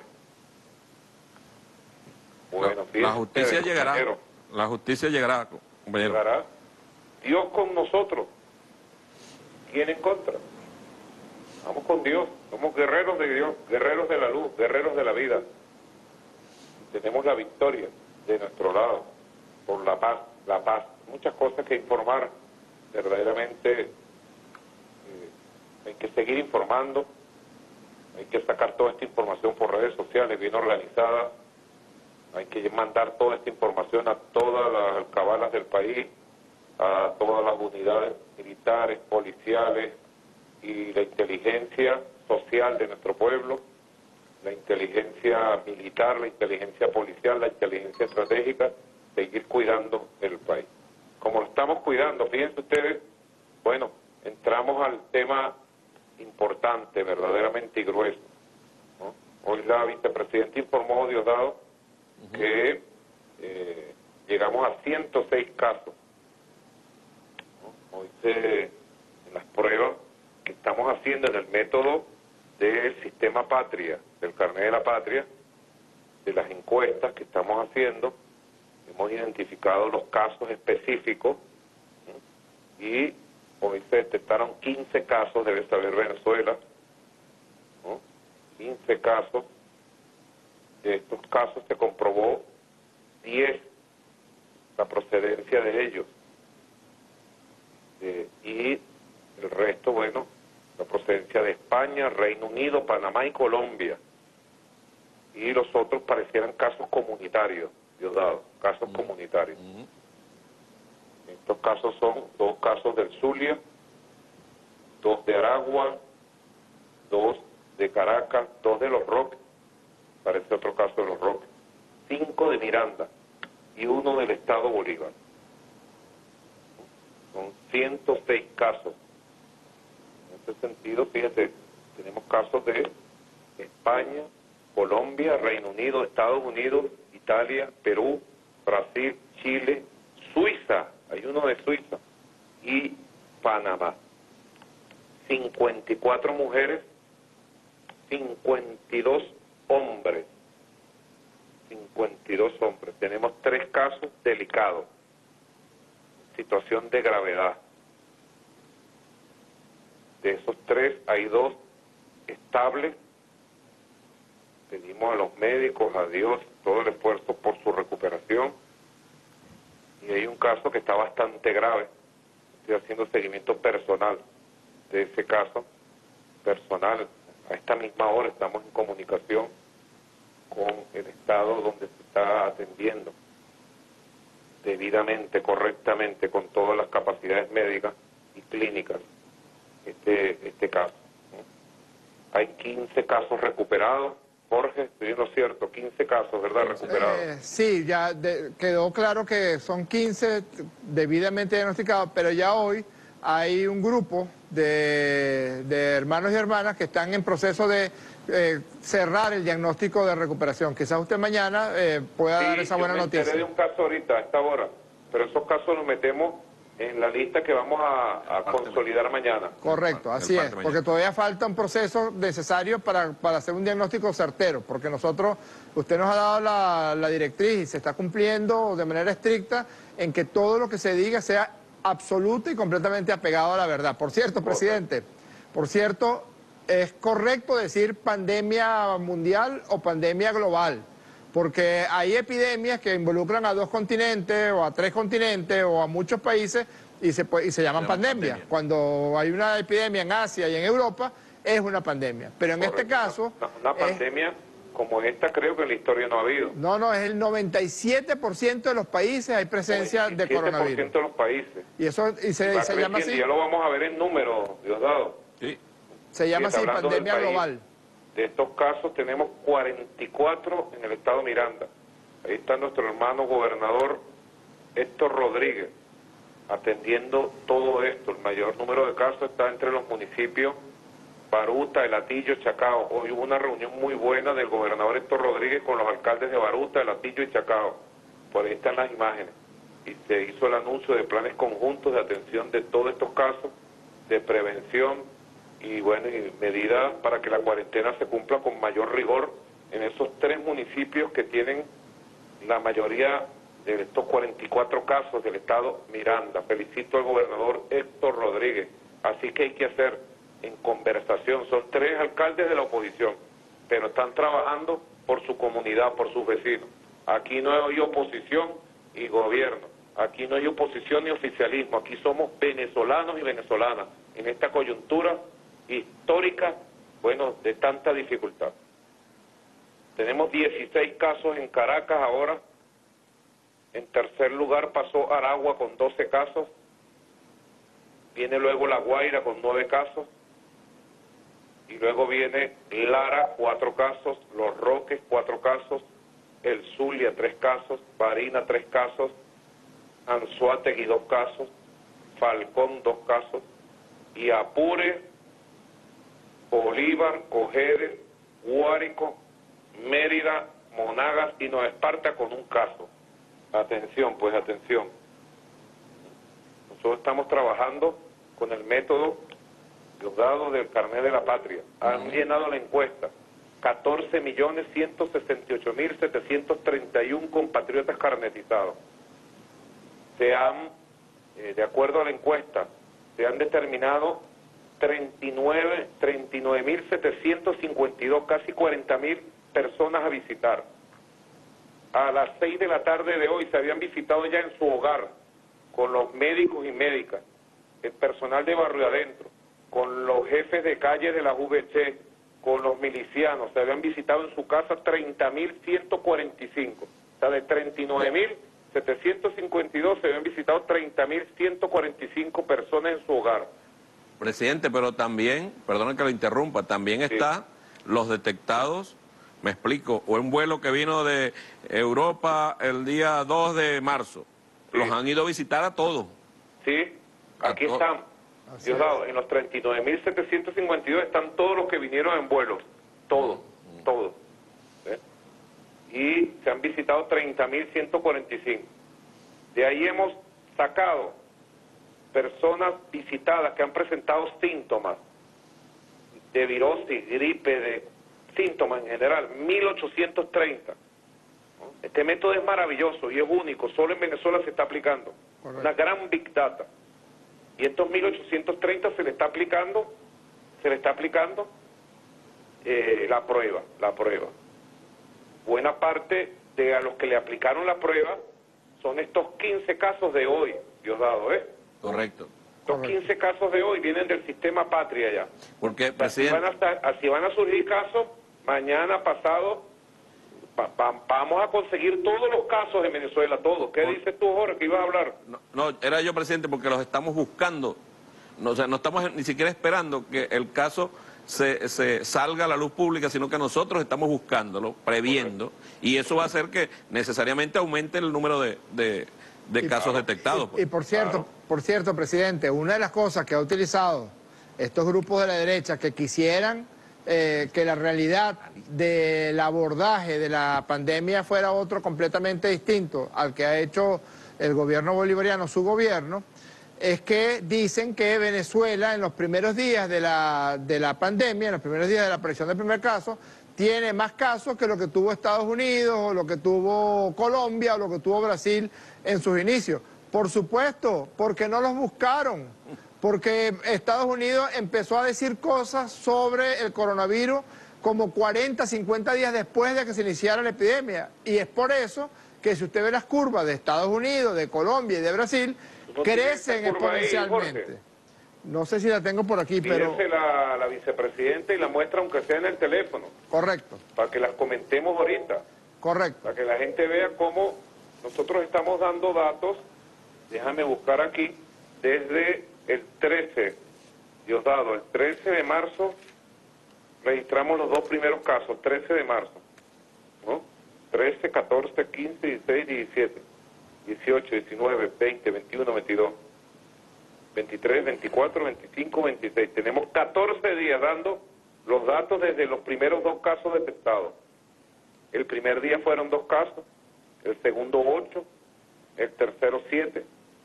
[SPEAKER 3] Bueno,
[SPEAKER 1] la, la justicia llegará.
[SPEAKER 3] Compañero.
[SPEAKER 1] La justicia llegará, compañero.
[SPEAKER 3] Llegará. Dios con nosotros. ¿Quién en contra? Vamos con Dios, somos guerreros de Dios, guerreros de la luz, guerreros de la vida. Tenemos la victoria de nuestro lado, por la paz, la paz. Muchas cosas que informar, verdaderamente eh, hay que seguir informando, hay que sacar toda esta información por redes sociales, bien organizada, hay que mandar toda esta información a todas las alcabalas del país, a todas las unidades militares, policiales y la inteligencia social de nuestro pueblo, la inteligencia militar, la inteligencia policial, la inteligencia estratégica, seguir cuidando el país. Como lo estamos cuidando, fíjense ustedes, bueno, entramos al tema importante, verdaderamente y grueso, ¿no? Hoy la vicepresidenta informó, Diosdado, uh-huh. que eh, llegamos a ciento seis casos, ¿no? Hoy se, en las pruebas que estamos haciendo en el método del sistema Patria, del carnet de la patria, de las encuestas que estamos haciendo, hemos identificado los casos específicos, ¿no? Y hoy se detectaron quince casos, debe saber Venezuela, ¿no? quince casos. De estos casos se comprobó diez la procedencia de ellos. Eh, y el resto, bueno, la procedencia de España, Reino Unido, Panamá y Colombia. Y los otros parecieran casos comunitarios, Diosdado, casos uh-huh. comunitarios. Uh-huh. Estos casos son dos casos del Zulia, dos de Aragua, dos de Caracas, dos de Los Roques, parece otro caso de Los Roques, cinco de Miranda y uno del Estado Bolívar. Son ciento seis casos. En ese sentido, fíjate, tenemos casos de España, Colombia, Reino Unido, Estados Unidos, Italia, Perú, Brasil, Chile, Suiza, hay uno de Suiza, y Panamá. cincuenta y cuatro mujeres, cincuenta y dos hombres. cincuenta y dos hombres. Tenemos tres casos delicados, situación de gravedad. De esos tres hay dos estables. Pedimos a los médicos, a Dios, todo el esfuerzo por su recuperación. Y hay un caso que está bastante grave. Estoy haciendo seguimiento personal de ese caso, personal. A esta misma hora estamos en comunicación con el estado donde se está atendiendo debidamente, correctamente, con todas las capacidades médicas y clínicas, este, este caso. Hay quince casos recuperados. Jorge, estoy en lo cierto, quince casos, ¿verdad?, recuperados. Eh,
[SPEAKER 2] sí, ya de, quedó claro que son quince debidamente diagnosticados, pero ya hoy hay un grupo de, de hermanos y hermanas que están en proceso de eh, cerrar el diagnóstico de recuperación. Quizás usted mañana eh, pueda
[SPEAKER 3] sí,
[SPEAKER 2] dar esa buena noticia.
[SPEAKER 3] Sí, yo me enteré de un caso ahorita, a esta hora, pero esos casos los metemos en la lista que vamos a, a consolidar mañana.
[SPEAKER 2] Correcto, así es, porque todavía falta un proceso necesario para, para hacer un diagnóstico certero, porque nosotros, usted nos ha dado la, la directriz y se está cumpliendo de manera estricta en que todo lo que se diga sea absoluto y completamente apegado a la verdad. Por cierto, presidente, por cierto, es correcto decir pandemia mundial o pandemia global, porque hay epidemias que involucran a dos continentes o a tres continentes o a muchos países y se, y se llaman pandemia. pandemia. Cuando hay una epidemia en Asia y en Europa, es una pandemia. Pero en Correcto. este caso...
[SPEAKER 3] Una, una pandemia es, como esta creo que en la historia no ha habido.
[SPEAKER 2] No, no, es el noventa y siete por ciento de los países hay presencia de coronavirus.
[SPEAKER 3] noventa y siete por ciento de los países.
[SPEAKER 2] Y eso y se, y se llama así.
[SPEAKER 3] Ya lo vamos a ver en números, Diosdado.
[SPEAKER 1] Sí.
[SPEAKER 2] Se llama así pandemia global.
[SPEAKER 3] De estos casos tenemos cuarenta y cuatro en el estado Miranda. Ahí está nuestro hermano gobernador Héctor Rodríguez atendiendo todo esto. El mayor número de casos está entre los municipios Baruta, El Hatillo, Chacao. Hoy hubo una reunión muy buena del gobernador Héctor Rodríguez con los alcaldes de Baruta, El Hatillo y Chacao. Por ahí están las imágenes. Y se hizo el anuncio de planes conjuntos de atención de todos estos casos, de prevención, y bueno, y medidas para que la cuarentena se cumpla con mayor rigor en esos tres municipios que tienen la mayoría de estos cuarenta y cuatro casos del estado Miranda. Felicito al gobernador Héctor Rodríguez, Así que hay que hacer en conversación. Son tres alcaldes de la oposición, pero están trabajando por su comunidad, por sus vecinos. Aquí no hay oposición y gobierno. Aquí no hay oposición ni oficialismo. Aquí somos venezolanos y venezolanas en esta coyuntura histórica, bueno, de tanta dificultad. Tenemos dieciséis casos en Caracas ahora. En tercer lugar pasó Aragua con doce casos. Viene luego La Guaira con nueve casos. Y luego viene Lara, cuatro casos. Los Roques, cuatro casos. El Zulia, tres casos. Barinas, tres casos. Anzoátegui, dos casos. Falcón, dos casos. Y Apure, Bolívar, Cojedes, Guárico, Mérida, Monagas y Nueva Esparta con un caso. Atención, pues atención. Nosotros estamos trabajando con el método Diosdado del Carnet de la Patria. Han llenado la encuesta. catorce millones ciento sesenta y ocho mil setecientos treinta y uno compatriotas carnetizados. Se han, eh, de acuerdo a la encuesta, se han determinado treinta y nueve mil setecientos cincuenta y dos, casi cuarenta mil personas a visitar. A las seis de la tarde de hoy se habían visitado ya en su hogar, con los médicos y médicas, el personal de Barrio Adentro, con los jefes de calle de la U V C, con los milicianos, se habían visitado en su casa treinta mil ciento cuarenta y cinco. O sea, de treinta y nueve mil setecientos cincuenta y dos se habían visitado treinta mil ciento cuarenta y cinco personas en su hogar.
[SPEAKER 1] Presidente, pero también, perdone que lo interrumpa, también está sí. los detectados, me explico, o un vuelo que vino de Europa el día dos de marzo, sí. los han ido a visitar a todos.
[SPEAKER 3] Sí, aquí a to están, Diosdado, en los treinta y nueve mil setecientos cincuenta y dos están todos los que vinieron en vuelos, todos, mm. todos. ¿Eh? Y se han visitado treinta mil ciento cuarenta y cinco. De ahí hemos sacado personas visitadas que han presentado síntomas de virosis, gripe, de síntomas en general, mil ochocientos treinta. Este método es maravilloso y es único, solo en Venezuela se está aplicando. Correcto. Una gran big data. Y estos mil ochocientos treinta se le está aplicando, se le está aplicando eh, la prueba, la prueba. Buena parte de a los que le aplicaron la prueba son estos quince casos de hoy, Diosdado, ¿eh?
[SPEAKER 1] Correcto.
[SPEAKER 3] Los quince casos de hoy vienen del sistema Patria ya.
[SPEAKER 1] Porque, presidente...
[SPEAKER 3] Así van a, estar, así van a surgir casos mañana, pasado. Va, va, vamos a conseguir todos los casos en Venezuela, todos. ¿Qué Por... dices tú, Jorge, que ibas a hablar?
[SPEAKER 1] No, no, era yo, presidente, porque los estamos buscando. No, o sea, no estamos ni siquiera esperando que el caso se, se salga a la luz pública, sino que nosotros estamos buscándolo, previendo. Correcto. Y eso va a hacer que necesariamente aumente el número de... de de y, casos detectados.
[SPEAKER 2] Y, y por cierto, claro. por cierto, presidente, una de las cosas que ha utilizado estos grupos de la derecha que quisieran eh, que la realidad del abordaje de la pandemia fuera otro completamente distinto al que ha hecho el gobierno bolivariano, su gobierno, es que dicen que Venezuela en los primeros días de la, de la pandemia, en los primeros días de la aparición del primer caso, tiene más casos que lo que tuvo Estados Unidos, o lo que tuvo Colombia, o lo que tuvo Brasil en sus inicios. Por supuesto, porque no los buscaron, porque Estados Unidos empezó a decir cosas sobre el coronavirus como cuarenta, cincuenta días después de que se iniciara la epidemia. Y es por eso que si usted ve las curvas de Estados Unidos, de Colombia y de Brasil,
[SPEAKER 3] ¿no
[SPEAKER 2] crecen exponencialmente? Ahí, no sé si la tengo por aquí,
[SPEAKER 3] Fíjese
[SPEAKER 2] pero...
[SPEAKER 3] la, la vicepresidenta y la muestra aunque sea en el teléfono.
[SPEAKER 2] Correcto.
[SPEAKER 3] Para que las comentemos ahorita.
[SPEAKER 2] Correcto.
[SPEAKER 3] Para que la gente vea cómo nosotros estamos dando datos, déjame buscar aquí, desde el trece, Diosdado, el trece de marzo registramos los dos primeros casos, trece de marzo, ¿no? trece, catorce, quince, dieciséis, diecisiete, dieciocho, diecinueve, veinte, veintiuno, veintidós. veintitrés, veinticuatro, veinticinco, veintiséis. Tenemos catorce días dando los datos desde los primeros dos casos detectados. El primer día fueron dos casos, el segundo ocho, el tercero siete,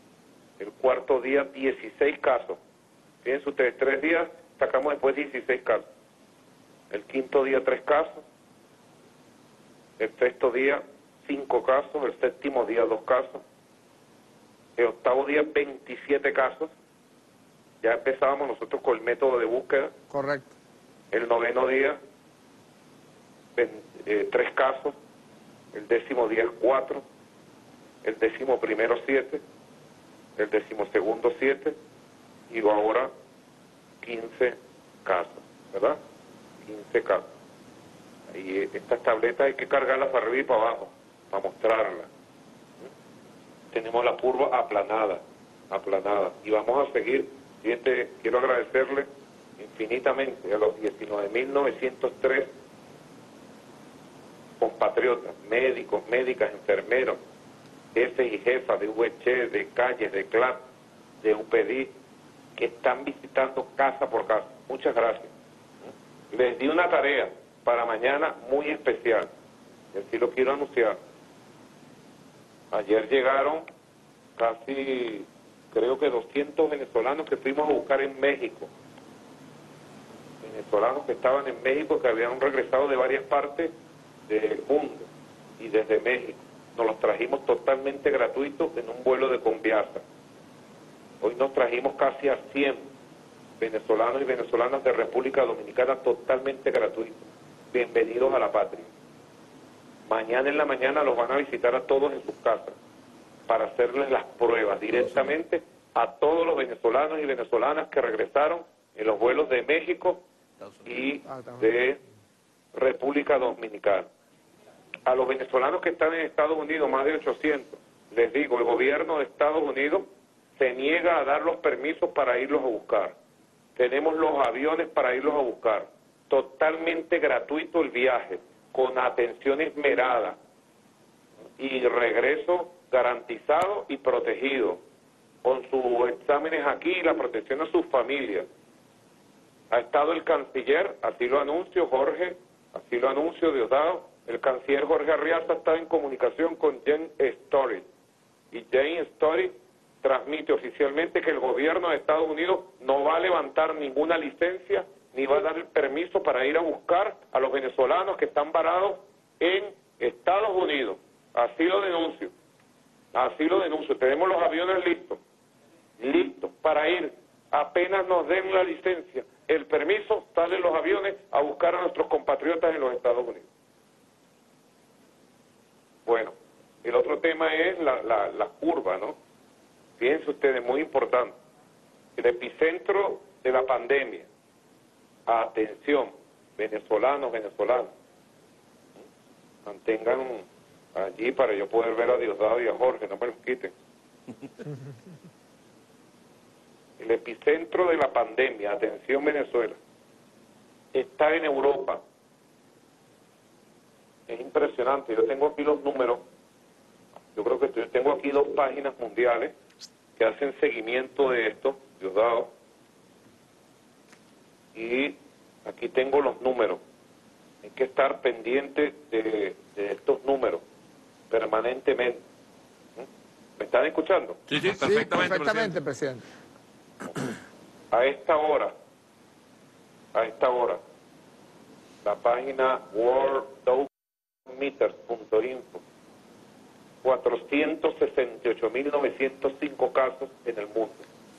[SPEAKER 3] el cuarto día dieciséis casos. Fíjense ustedes, tres días sacamos después dieciséis casos. El quinto día tres casos, el sexto día cinco casos, el séptimo día dos casos, el octavo día veintisiete casos, ya empezábamos nosotros con el método de búsqueda.
[SPEAKER 2] Correcto.
[SPEAKER 3] El noveno día, ven, eh, tres casos. El décimo día, cuatro. El décimo primero, siete. El décimo segundo, siete. Y ahora, quince casos, ¿verdad? quince casos. Y estas tabletas hay que cargarlas para arriba y para abajo, para mostrarlas. Tenemos la curva aplanada, aplanada. Y vamos a seguir. Fíjate, quiero agradecerle infinitamente a los diecinueve mil novecientos tres compatriotas, médicos, médicas, enfermeros, jefes y jefas de U H E, de calles, de C L A P, de U P D I, que están visitando casa por casa. Muchas gracias. Les di una tarea para mañana muy especial, y así lo quiero anunciar. Ayer llegaron casi, creo que doscientos venezolanos que fuimos a buscar en México. Venezolanos que estaban en México, que habían regresado de varias partes del mundo y desde México. Nos los trajimos totalmente gratuitos en un vuelo de Conviasa. Hoy nos trajimos casi a cien venezolanos y venezolanas de República Dominicana totalmente gratuitos. Bienvenidos a la patria. Mañana en la mañana los van a visitar a todos en sus casas para hacerles las pruebas directamente a todos los venezolanos y venezolanas que regresaron en los vuelos de México y de República Dominicana. A los venezolanos que están en Estados Unidos, más de ochocientos, les digo, el gobierno de Estados Unidos se niega a dar los permisos para irlos a buscar. Tenemos los aviones para irlos a buscar. Totalmente gratuito el viaje, con atención esmerada y regreso garantizado y protegido, con sus exámenes aquí y la protección a sus familias. Ha estado el canciller, así lo anuncio Jorge, así lo anuncio Diosdado, el canciller Jorge Arriaza está en comunicación con Jane Story, y Jane Story transmite oficialmente que el gobierno de Estados Unidos no va a levantar ninguna licencia ni va a dar el permiso para ir a buscar a los venezolanos que están varados en Estados Unidos. Así lo denuncio, así lo denuncio. Tenemos los aviones listos, listos para ir. Apenas nos den la licencia, el permiso, salen los aviones a buscar a nuestros compatriotas en los Estados Unidos. Bueno, el otro tema es la, la, la curva, ¿no? Fíjense ustedes, muy importante. El epicentro de la pandemia. Atención, venezolanos, venezolanos. Mantengan allí para yo poder ver a Diosdado y a Jorge, no me los quiten. El epicentro de la pandemia, atención Venezuela, está en Europa. Es impresionante, yo tengo aquí los números, yo creo que yo tengo aquí dos páginas mundiales que hacen seguimiento de esto, Diosdado, y aquí tengo los números. Hay que estar pendiente de, de estos números permanentemente. ¿Me están escuchando?
[SPEAKER 1] Sí, sí,
[SPEAKER 2] Sí,
[SPEAKER 1] perfectamente,
[SPEAKER 2] perfectamente,
[SPEAKER 1] presidente.
[SPEAKER 2] presidente.
[SPEAKER 3] A esta hora, a esta hora, la página world meters punto info, cuatrocientos sesenta y ocho mil novecientos cinco casos en el mundo,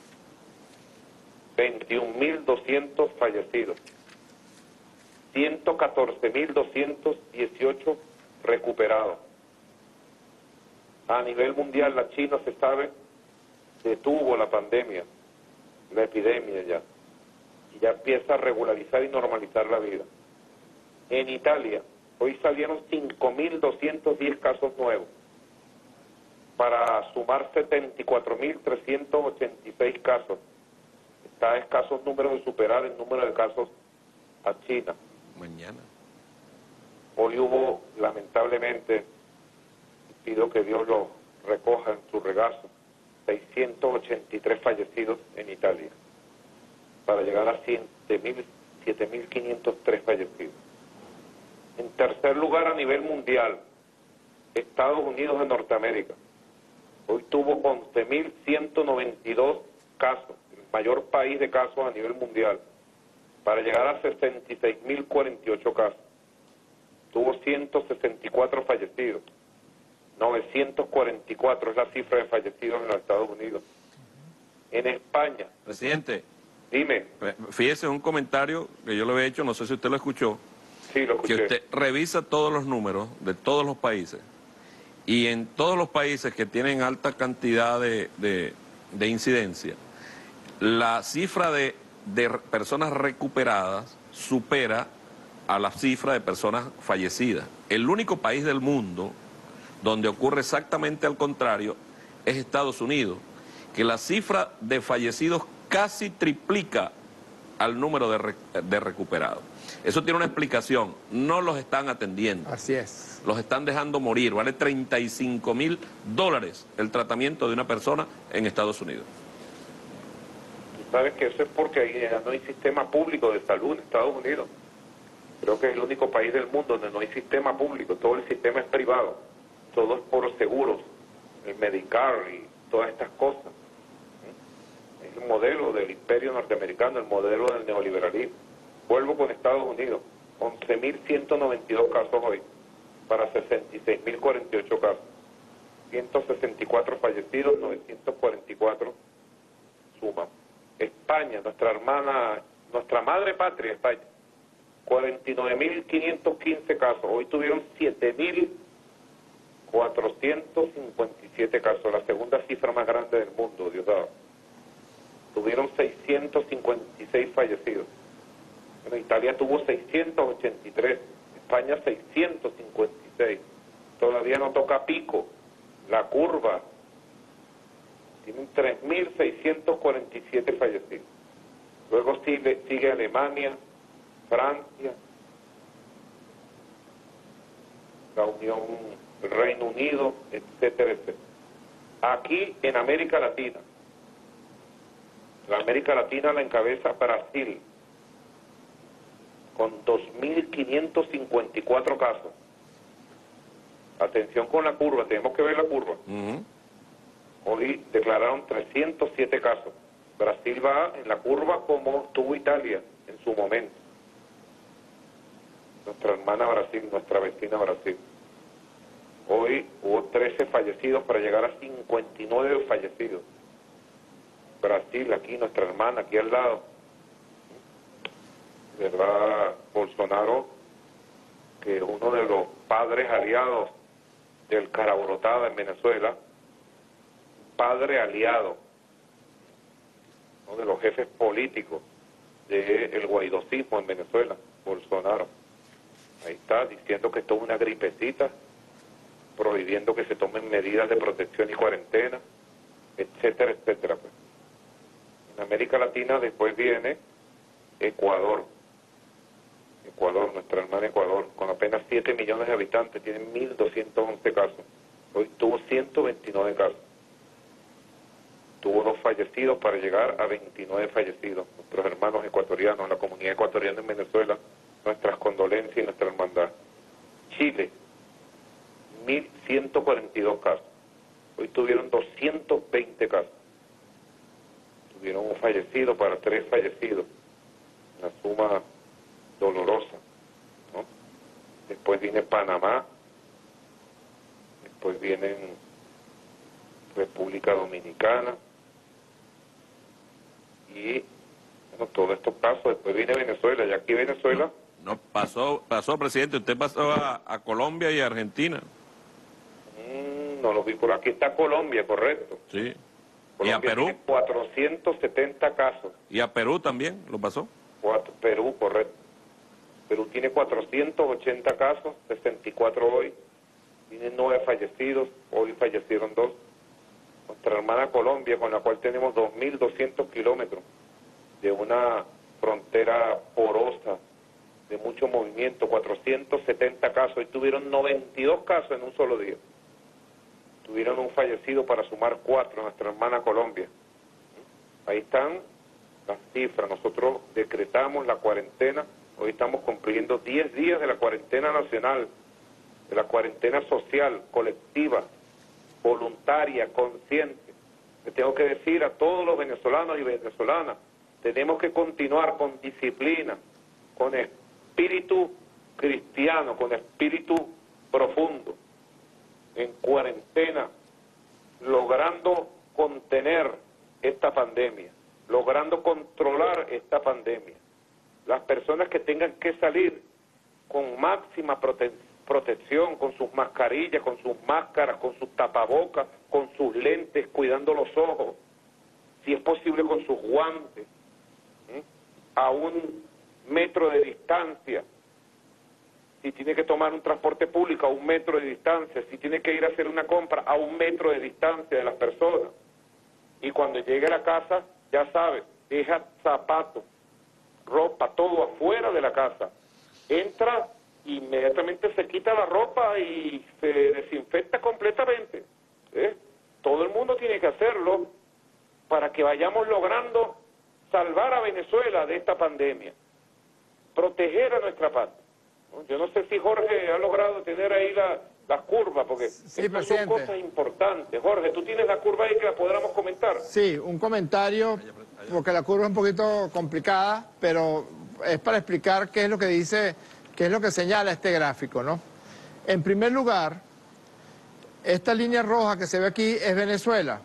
[SPEAKER 3] veintiún mil doscientos fallecidos, ciento catorce mil doscientos dieciocho recuperados. A nivel mundial, la China, se sabe, detuvo la pandemia, la epidemia ya, y ya empieza a regularizar y normalizar la vida. En Italia, hoy salieron cinco mil doscientos diez casos nuevos, para sumar setenta y cuatro mil trescientos ochenta y seis casos. Está a escasos números de superar el número de casos a China.
[SPEAKER 1] Mañana.
[SPEAKER 3] Hoy hubo, lamentablemente, pido que Dios lo recoja en su regazo, seiscientos ochenta y tres fallecidos en Italia, para llegar a siete mil quinientos tres fallecidos. En tercer lugar, a nivel mundial, Estados Unidos de Norteamérica. Hoy tuvo once mil ciento noventa y dos casos, el mayor país de casos a nivel mundial, para llegar a sesenta y seis mil cuarenta y ocho casos. Tuvo ciento sesenta y cuatro fallecidos. novecientos cuarenta y cuatro es la cifra de fallecidos en los Estados Unidos. En España.
[SPEAKER 1] Presidente,
[SPEAKER 3] Dime.
[SPEAKER 1] Fíjese un comentario que yo le había hecho, no sé si usted lo escuchó.
[SPEAKER 3] Sí, lo escuché.
[SPEAKER 1] Que usted revisa todos los números de todos los países y en todos los países que tienen alta cantidad de, de, de incidencia, la cifra de, de personas recuperadas supera a la cifra de personas fallecidas. El único país del mundo donde ocurre exactamente al contrario es Estados Unidos, que la cifra de fallecidos casi triplica al número de, re, de recuperados. Eso tiene una explicación, no los están atendiendo.
[SPEAKER 2] Así es.
[SPEAKER 1] Los están dejando morir, vale treinta y cinco mil dólares el tratamiento de una persona en Estados Unidos.
[SPEAKER 3] Tú sabes que eso es porque ahí no hay sistema público de salud en Estados Unidos. Creo que es el único país del mundo donde no hay sistema público, todo el sistema es privado, todo es por seguros, el Medicare y todas estas cosas. Es el modelo del imperio norteamericano, el modelo del neoliberalismo. Vuelvo con Estados Unidos, once mil ciento noventa y dos casos hoy, para sesenta y seis mil cuarenta y ocho casos, ciento sesenta y cuatro fallecidos, novecientos cuarenta y cuatro suman. España, nuestra hermana, nuestra madre patria, España, cuarenta y nueve mil quinientos quince casos, hoy tuvieron siete mil cuatrocientos cincuenta y siete casos, la segunda cifra más grande del mundo, Diosdado. Tuvieron seiscientos cincuenta y seis fallecidos. Bueno, Italia tuvo seiscientos ochenta y tres, España seiscientos cincuenta y seis. Todavía no toca pico, la curva. Tienen tres mil seiscientos cuarenta y siete fallecidos. Luego sigue, sigue Alemania, Francia, la Unión, el Reino Unido, etcétera, etcétera. Aquí en América Latina, la América Latina la encabeza Brasil, con dos mil quinientos cincuenta y cuatro casos. Atención con la curva, tenemos que ver la curva. Uh-huh. Hoy declararon trescientos siete casos. Brasil va en la curva como tuvo Italia en su momento. Nuestra hermana Brasil, nuestra vecina Brasil. Hoy hubo trece fallecidos para llegar a cincuenta y nueve fallecidos. Brasil, aquí nuestra hermana, aquí al lado. ¿Verdad? Bolsonaro, que es uno de los padres aliados del Caraborotada en Venezuela, padre aliado, uno de los jefes políticos del guaidosismo en Venezuela, Bolsonaro. Ahí está, diciendo que esto es una gripecita, prohibiendo que se tomen medidas de protección y cuarentena, etcétera, etcétera. Pues. En América Latina después viene Ecuador. Ecuador, nuestra hermana Ecuador, con apenas siete millones de habitantes, tiene mil doscientos once casos. Hoy tuvo ciento veintinueve casos. Tuvo dos fallecidos para llegar a veintinueve fallecidos. Nuestros hermanos ecuatorianos, la comunidad ecuatoriana en Venezuela, nuestras condolencias y nuestra hermandad. Chile, mil ciento cuarenta y dos casos. Hoy tuvieron doscientos veinte casos. Tuvieron un fallecido para tres fallecidos. Una suma dolorosa, ¿no? Después viene Panamá, después vienen República Dominicana y bueno, todos estos casos, después viene Venezuela, y aquí Venezuela...
[SPEAKER 1] No, no pasó, pasó, presidente, usted pasó a, a Colombia y a Argentina.
[SPEAKER 3] Mm, no lo vi por aquí, está Colombia, correcto.
[SPEAKER 1] Sí.
[SPEAKER 3] Colombia, ¿y a Perú? Tiene cuatrocientos setenta casos.
[SPEAKER 1] ¿Y a Perú también lo pasó?
[SPEAKER 3] Cuatro, Perú, correcto. Perú tiene cuatrocientos ochenta casos, sesenta y cuatro hoy. Tienen nueve fallecidos, hoy fallecieron dos. Nuestra hermana Colombia, con la cual tenemos dos mil doscientos kilómetros de una frontera porosa, de mucho movimiento, cuatrocientos setenta casos. Hoy tuvieron noventa y dos casos en un solo día. Tuvieron un fallecido para sumar cuatro, nuestra hermana Colombia. Ahí están las cifras. Nosotros decretamos la cuarentena. Hoy estamos cumpliendo diez días de la cuarentena nacional, de la cuarentena social, colectiva, voluntaria, consciente. Le tengo que decir a todos los venezolanos y venezolanas, tenemos que continuar con disciplina, con espíritu cristiano, con espíritu profundo, en cuarentena, logrando contener esta pandemia. logrando controlar esta pandemia. Las personas que tengan que salir con máxima prote protección, con sus mascarillas, con sus máscaras, con sus tapabocas, con sus lentes, cuidando los ojos, si es posible con sus guantes, ¿eh? a un metro de distancia, si tiene que tomar un transporte público a un metro de distancia, si tiene que ir a hacer una compra a un metro de distancia de las personas. Y cuando llegue a la casa, ya sabe, deja zapatos, ropa, todo afuera de la casa. Entra, inmediatamente se quita la ropa y se desinfecta completamente. ¿eh? Todo el mundo tiene que hacerlo para que vayamos logrando salvar a Venezuela de esta pandemia, proteger a nuestra patria. Yo no sé si Jorge ha logrado tener ahí la, la curva, porque
[SPEAKER 2] sí,
[SPEAKER 3] estas son cosas importantes. Jorge, ¿tú tienes la curva ahí que la podamos comentar?
[SPEAKER 2] Sí, un comentario, porque la curva es un poquito complicada, pero es para explicar qué es lo que dice, qué es lo que señala este gráfico, ¿no? En primer lugar, esta línea roja que se ve aquí es Venezuela.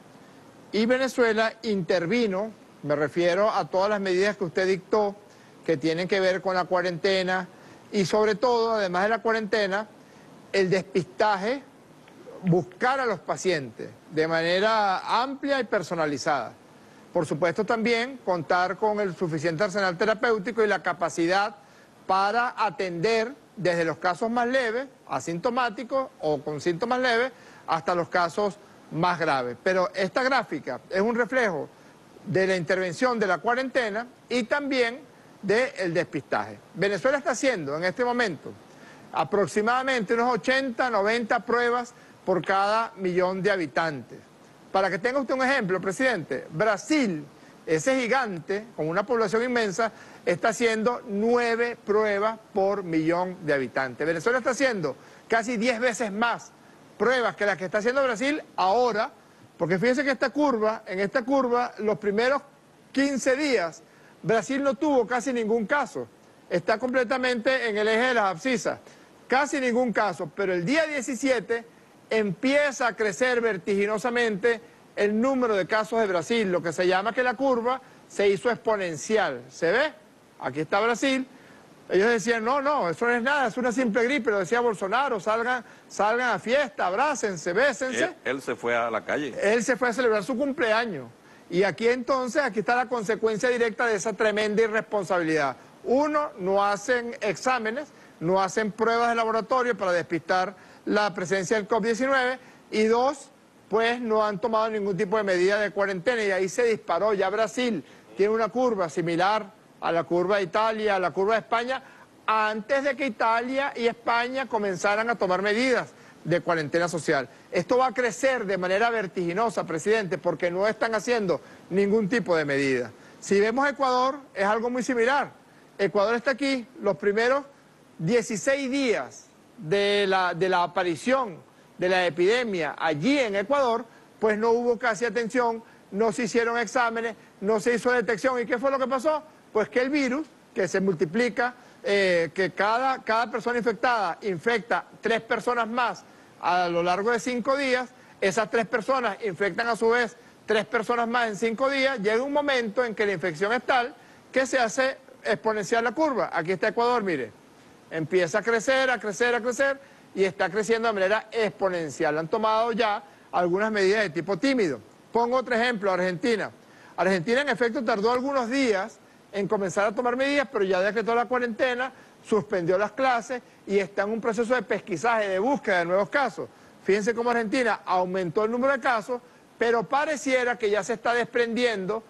[SPEAKER 2] Y Venezuela intervino, me refiero a todas las medidas que usted dictó, que tienen que ver con la cuarentena, y sobre todo, además de la cuarentena, el despistaje, buscar a los pacientes de manera amplia y personalizada. Por supuesto también contar con el suficiente arsenal terapéutico y la capacidad para atender desde los casos más leves, asintomáticos o con síntomas leves, hasta los casos más graves. Pero esta gráfica es un reflejo de la intervención de la cuarentena y también del despistaje. Venezuela está haciendo en este momento aproximadamente unos ochenta, noventa pruebas por cada millón de habitantes. Para que tenga usted un ejemplo, presidente, Brasil, ese gigante con una población inmensa, está haciendo nueve pruebas por millón de habitantes. Venezuela está haciendo casi diez veces más pruebas que las que está haciendo Brasil ahora, porque fíjense que esta curva, en esta curva, los primeros quince días, Brasil no tuvo casi ningún caso, está completamente en el eje de las abscisas, casi ningún caso, pero el día diecisiete empieza a crecer vertiginosamente el número de casos de Brasil, lo que se llama que la curva se hizo exponencial. ¿Se ve? Aquí está Brasil. Ellos decían, no, no, eso no es nada, es una simple gripe, lo decía Bolsonaro, salgan, salgan a fiesta, abrácense, bésense.
[SPEAKER 1] Él, él se fue a la calle.
[SPEAKER 2] Él se fue a celebrar su cumpleaños. Y aquí entonces, aquí está la consecuencia directa de esa tremenda irresponsabilidad. Uno, no hacen exámenes, no hacen pruebas de laboratorio para despistar la presencia del COVID diecinueve. Y dos, pues no han tomado ningún tipo de medida de cuarentena. Y ahí se disparó. Ya Brasil tiene una curva similar a la curva de Italia, a la curva de España, antes de que Italia y España comenzaran a tomar medidas de cuarentena social. Esto va a crecer de manera vertiginosa, presidente, porque no están haciendo ningún tipo de medida. Si vemos Ecuador, es algo muy similar. Ecuador está aquí, los primeros dieciséis días de la, de la aparición de la epidemia allí en Ecuador, pues no hubo casi atención, no se hicieron exámenes, no se hizo detección. ¿Y qué fue lo que pasó? Pues que el virus, que se multiplica, eh, que cada, cada persona infectada infecta tres personas más a lo largo de cinco días, esas tres personas infectan a su vez tres personas más en cinco días, llega un momento en que la infección es tal que se hace exponencial la curva. Aquí está Ecuador, mire, empieza a crecer, a crecer, a crecer y está creciendo de manera exponencial. Han tomado ya algunas medidas de tipo tímido. Pongo otro ejemplo, Argentina. Argentina en efecto tardó algunos días en comenzar a tomar medidas, pero ya decretó la cuarentena, suspendió las clases y está en un proceso de pesquisaje, de búsqueda de nuevos casos. Fíjense cómo Argentina aumentó el número de casos, pero pareciera que ya se está desprendiendo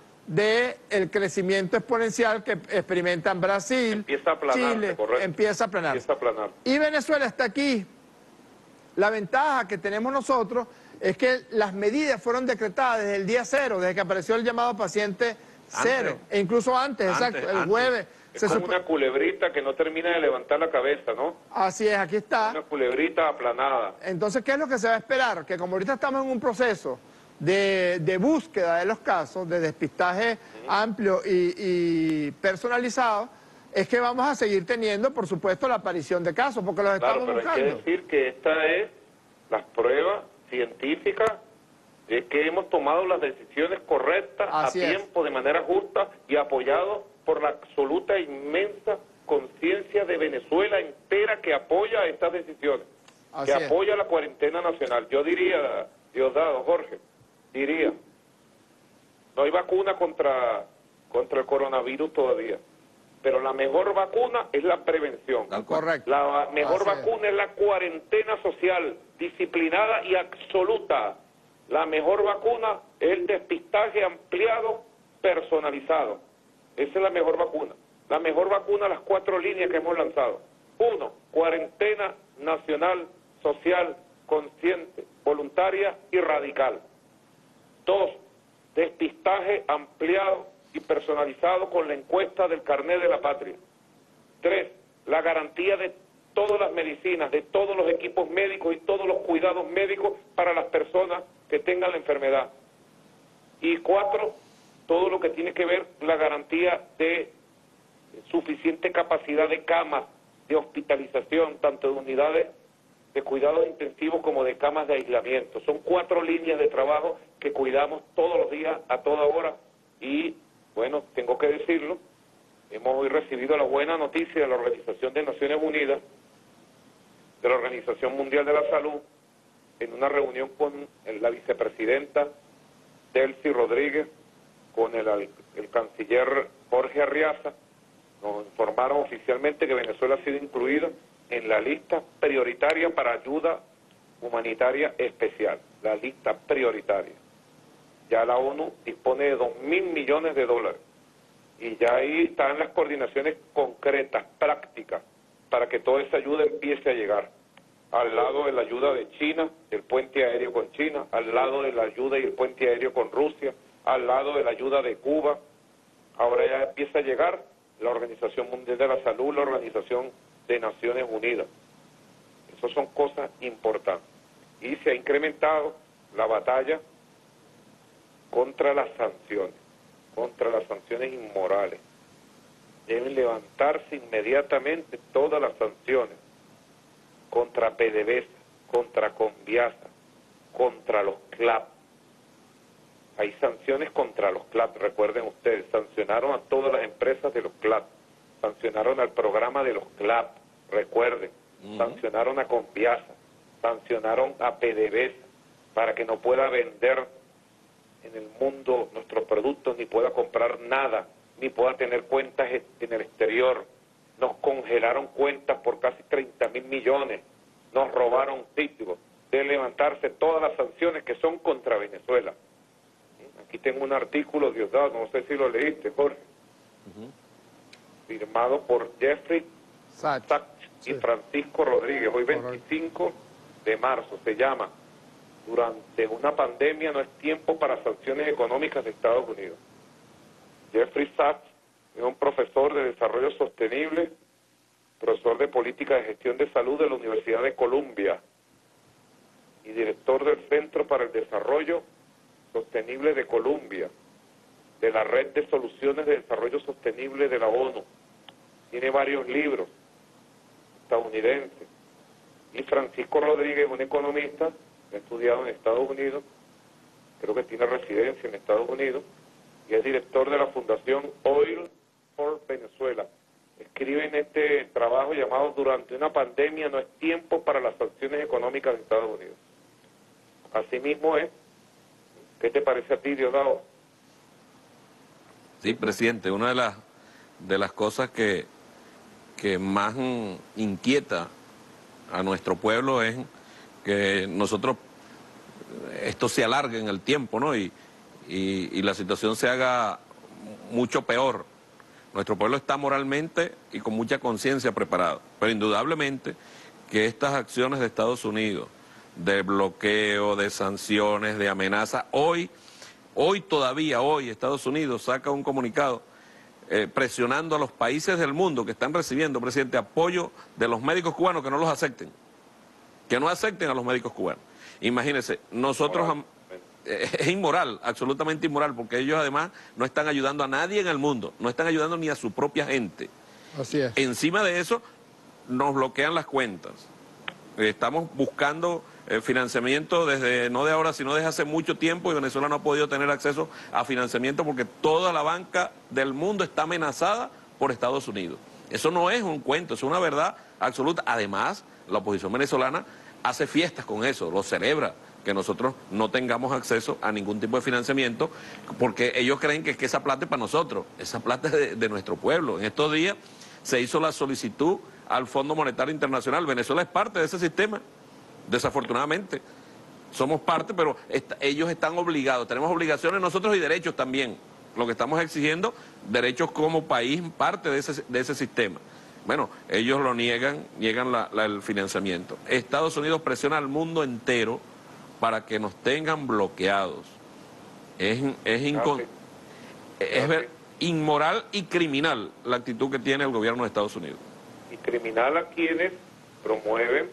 [SPEAKER 2] del crecimiento exponencial que experimentan Brasil,
[SPEAKER 3] empieza a aplanarse,
[SPEAKER 2] Chile,
[SPEAKER 3] correcto.
[SPEAKER 2] empieza a aplanar.
[SPEAKER 3] Empieza a aplanar.
[SPEAKER 2] Y Venezuela está aquí. La ventaja que tenemos nosotros es que las medidas fueron decretadas desde el día cero, desde que apareció el llamado paciente cero,
[SPEAKER 1] Antes.
[SPEAKER 2] e incluso antes,
[SPEAKER 1] Antes,
[SPEAKER 2] exacto, el
[SPEAKER 1] antes.
[SPEAKER 2] jueves.
[SPEAKER 3] Es
[SPEAKER 2] se
[SPEAKER 3] como
[SPEAKER 2] supo-
[SPEAKER 3] una culebrita que no termina de levantar la cabeza, ¿no?
[SPEAKER 2] Así es, aquí está.
[SPEAKER 3] Una culebrita aplanada.
[SPEAKER 2] Entonces, ¿qué es lo que se va a esperar? Que como ahorita estamos en un proceso de, de búsqueda de los casos, de despistaje amplio y, y personalizado, es que vamos a seguir teniendo, por supuesto, la aparición de casos, porque los
[SPEAKER 3] Claro,
[SPEAKER 2] estamos
[SPEAKER 3] pero hay
[SPEAKER 2] buscando.
[SPEAKER 3] que decir que esta es las pruebas científicas es que hemos tomado las decisiones correctas
[SPEAKER 2] Así
[SPEAKER 3] a
[SPEAKER 2] es.
[SPEAKER 3] tiempo, de manera justa y apoyados por la absoluta e inmensa conciencia de Venezuela entera que apoya estas decisiones,
[SPEAKER 2] Así
[SPEAKER 3] que
[SPEAKER 2] es.
[SPEAKER 3] apoya la cuarentena nacional. Yo diría, Diosdado, Jorge, diría, no hay vacuna contra, contra el coronavirus todavía, pero la mejor vacuna es la prevención.
[SPEAKER 2] Correcto.
[SPEAKER 3] La mejor
[SPEAKER 2] Así es.
[SPEAKER 3] vacuna es la cuarentena social, disciplinada y absoluta. La mejor vacuna es el despistaje ampliado, personalizado. Esa es la mejor vacuna. La mejor vacuna, las cuatro líneas que hemos lanzado. Uno, cuarentena nacional, social, consciente, voluntaria y radical. Dos, despistaje ampliado y personalizado con la encuesta del carnet de la patria. Tres, la garantía de todas las medicinas, de todos los equipos médicos y todos los cuidados médicos para las personas que tengan la enfermedad. Y cuatro, todo lo que tiene que ver la garantía de suficiente capacidad de camas, de hospitalización, tanto de unidades de cuidados intensivos como de camas de aislamiento. Son cuatro líneas de trabajo que cuidamos todos los días, a toda hora, y bueno, tengo que decirlo, hemos hoy recibido la buena noticia de la Organización de Naciones Unidas, de la Organización Mundial de la Salud, en una reunión con la vicepresidenta Delcy Rodríguez, con el, el canciller Jorge Arriaza. Nos informaron oficialmente que Venezuela ha sido incluida en la lista prioritaria para ayuda humanitaria especial, la lista prioritaria. Ya la ONU dispone de dos mil millones de dólares y ya ahí están las coordinaciones concretas, prácticas, para que toda esa ayuda empiece a llegar. Al lado de la ayuda de China, del puente aéreo con China, al lado de la ayuda y el puente aéreo con Rusia, al lado de la ayuda de Cuba. Ahora ya empieza a llegar la Organización Mundial de la Salud, la Organización de Naciones Unidas. Esas son cosas importantes. Y se ha incrementado la batalla contra las sanciones, contra las sanciones inmorales. Deben levantarse inmediatamente todas las sanciones contra PDVSA, contra Conviasa, contra los C L A P. Hay sanciones contra los C L A P, recuerden ustedes, sancionaron a todas las empresas de los C L A P, sancionaron al programa de los C L A P, recuerden, uh-huh. sancionaron a Conviasa, sancionaron a PDVSA para que no pueda vender en el mundo nuestros productos, ni pueda comprar nada, ni pueda tener cuentas en el exterior. Nos congelaron cuentas por casi treinta mil millones, nos robaron títulos. De levantarse todas las sanciones que son contra Venezuela. Aquí tengo un artículo, Diosdado, no sé si lo leíste, Jorge, uh-huh. firmado por Jeffrey Sachs y sí. Francisco Rodríguez, hoy veinticinco de marzo, se llama "Durante una pandemia no es tiempo para sanciones económicas de Estados Unidos". Jeffrey Sachs es un profesor de desarrollo sostenible, profesor de política de gestión de salud de la Universidad de Columbia y director del Centro para el Desarrollo Sostenible de Columbia, de la Red de Soluciones de Desarrollo Sostenible de la ONU. Tiene varios libros estadounidenses. Y Francisco Rodríguez, un economista, ha estudiado en Estados Unidos, creo que tiene residencia en Estados Unidos, y es director de la Fundación Oil for Venezuela. Escribe en este trabajo llamado "Durante una pandemia no es tiempo para las sanciones económicas de Estados Unidos". Asimismo es. ¿Qué te parece a ti, Diosdado?
[SPEAKER 1] Sí, presidente, una de las de las cosas que, que más inquieta a nuestro pueblo es que nosotros, esto se alargue en el tiempo, ¿no? Y, y, y la situación se haga mucho peor. Nuestro pueblo está moralmente y con mucha conciencia preparado, pero indudablemente que estas acciones de Estados Unidos, de bloqueo, de sanciones, de amenaza, hoy, hoy todavía, hoy Estados Unidos saca un comunicado eh, presionando a los países del mundo que están recibiendo, presidente, apoyo de los médicos cubanos, que no los acepten, que no acepten a los médicos cubanos. Imagínense, nosotros... Es inmoral, absolutamente inmoral, porque ellos además no están ayudando a nadie en el mundo, no están ayudando ni a su propia gente.
[SPEAKER 2] Así es.
[SPEAKER 1] Encima de eso, nos bloquean las cuentas. Estamos buscando eh, financiamiento desde, no de ahora, sino desde hace mucho tiempo, y Venezuela no ha podido tener acceso a financiamiento porque toda la banca del mundo está amenazada por Estados Unidos. Eso no es un cuento, es una verdad absoluta. Además, la oposición venezolana hace fiestas con eso, lo celebra, que nosotros no tengamos acceso a ningún tipo de financiamiento, porque ellos creen que, es que esa plata es para nosotros, esa plata es de, de nuestro pueblo. En estos días se hizo la solicitud al Fondo Monetario Internacional. Venezuela es parte de ese sistema, desafortunadamente. Somos parte, pero est- ellos están obligados, tenemos obligaciones nosotros y derechos también. Lo que estamos exigiendo, derechos como país, parte de ese, de ese sistema. Bueno, ellos lo niegan, niegan la, la, el financiamiento. Estados Unidos presiona al mundo entero para que nos tengan bloqueados. Es, es, incon, es ver, inmoral y criminal la actitud que tiene el gobierno de Estados Unidos.
[SPEAKER 3] Y criminal a quienes promueven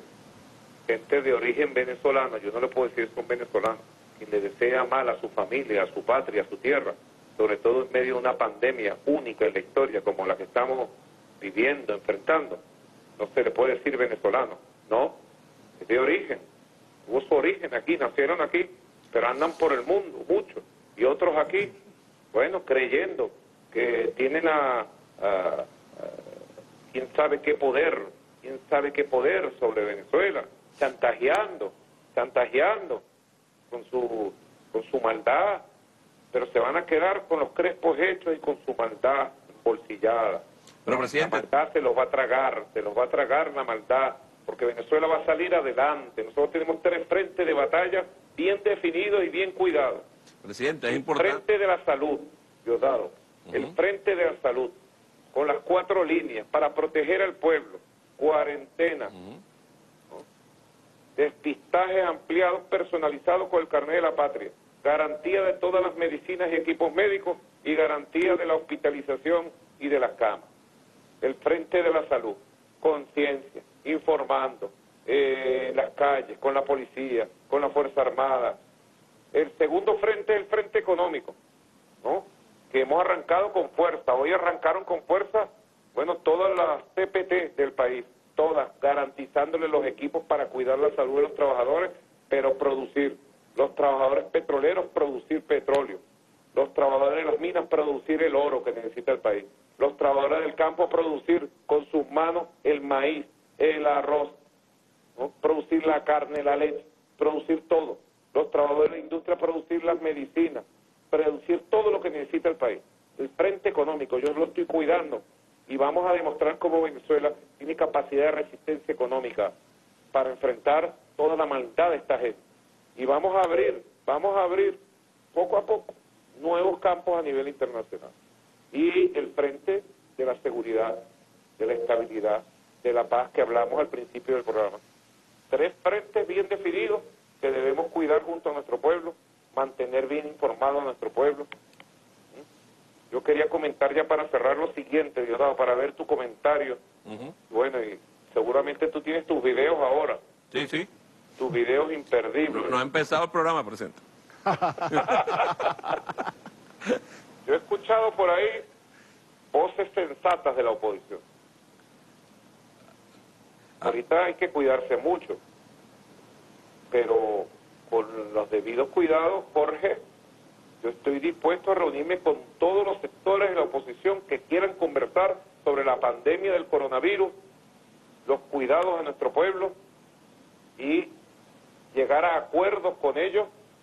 [SPEAKER 3] gente de origen venezolano, yo no le puedo decir son venezolanos, quien le desea mal a su familia, a su patria, a su tierra, sobre todo en medio de una pandemia única en la historia como la que estamos viviendo, enfrentando, no se le puede decir venezolano, no, es de origen, tuvo su origen aquí, nacieron aquí, pero andan por el mundo, muchos, y otros aquí, bueno, creyendo que tienen a, a, a quién sabe qué poder, quién sabe qué poder sobre Venezuela, chantajeando, chantajeando con su, con su maldad, pero se van a quedar con los crespos hechos y con su maldad bolsillada.
[SPEAKER 1] Pero, presidente,
[SPEAKER 3] la maldad se los va a tragar, se los va a tragar la maldad, porque Venezuela va a salir adelante. Nosotros tenemos tres frentes de batalla bien definidos y bien cuidados.
[SPEAKER 1] Presidente, es
[SPEAKER 3] el
[SPEAKER 1] importante.
[SPEAKER 3] frente de la salud, Diosdado, uh-huh. el frente de la salud, con las cuatro líneas, para proteger al pueblo, cuarentena, uh-huh. ¿no? despistajes ampliados, personalizados con el carnet de la patria, garantía de todas las medicinas y equipos médicos y garantía de la hospitalización y de las camas. El frente de la salud, conciencia, informando, eh, en las calles, con la policía, con la Fuerza Armada. El segundo frente es el frente económico, ¿no? Que hemos arrancado con fuerza. Hoy arrancaron con fuerza, bueno, todas las C P T del país, todas, garantizándole los equipos para cuidar la salud de los trabajadores, pero producir. Los trabajadores petroleros, producir petróleo. Los trabajadores de las minas, producir el oro que necesita el país. Los trabajadores del campo, producir con sus manos el maíz, el arroz, ¿no? Producir la carne, la leche, producir todo. Los trabajadores de la industria, producir las medicinas, producir todo lo que necesita el país. El frente económico, yo lo estoy cuidando y vamos a demostrar cómo Venezuela tiene capacidad de resistencia económica para enfrentar toda la maldad de esta gente. Y vamos a abrir, vamos a abrir poco a poco nuevos campos a nivel internacional. Y el frente de la seguridad, de la estabilidad, de la paz que hablamos al principio del programa. Tres frentes bien definidos que debemos cuidar junto a nuestro pueblo, mantener bien informado a nuestro pueblo. Yo quería comentar ya para cerrar lo siguiente, Diosdado, para ver tu comentario. Uh-huh. Bueno, y seguramente tú tienes tus videos ahora.
[SPEAKER 1] Sí, sí.
[SPEAKER 3] Tus videos imperdibles.
[SPEAKER 1] No, no ha empezado el programa, presidente.
[SPEAKER 3] Yo he escuchado por ahí voces sensatas de la oposición. Ahorita hay que cuidarse mucho, pero con los debidos cuidados, Jorge, yo estoy dispuesto a reunirme con todos los sectores de la oposición que quieran conversar sobre la pandemia del coronavirus, los cuidados de nuestro pueblo y llegar a acuerdos con ellos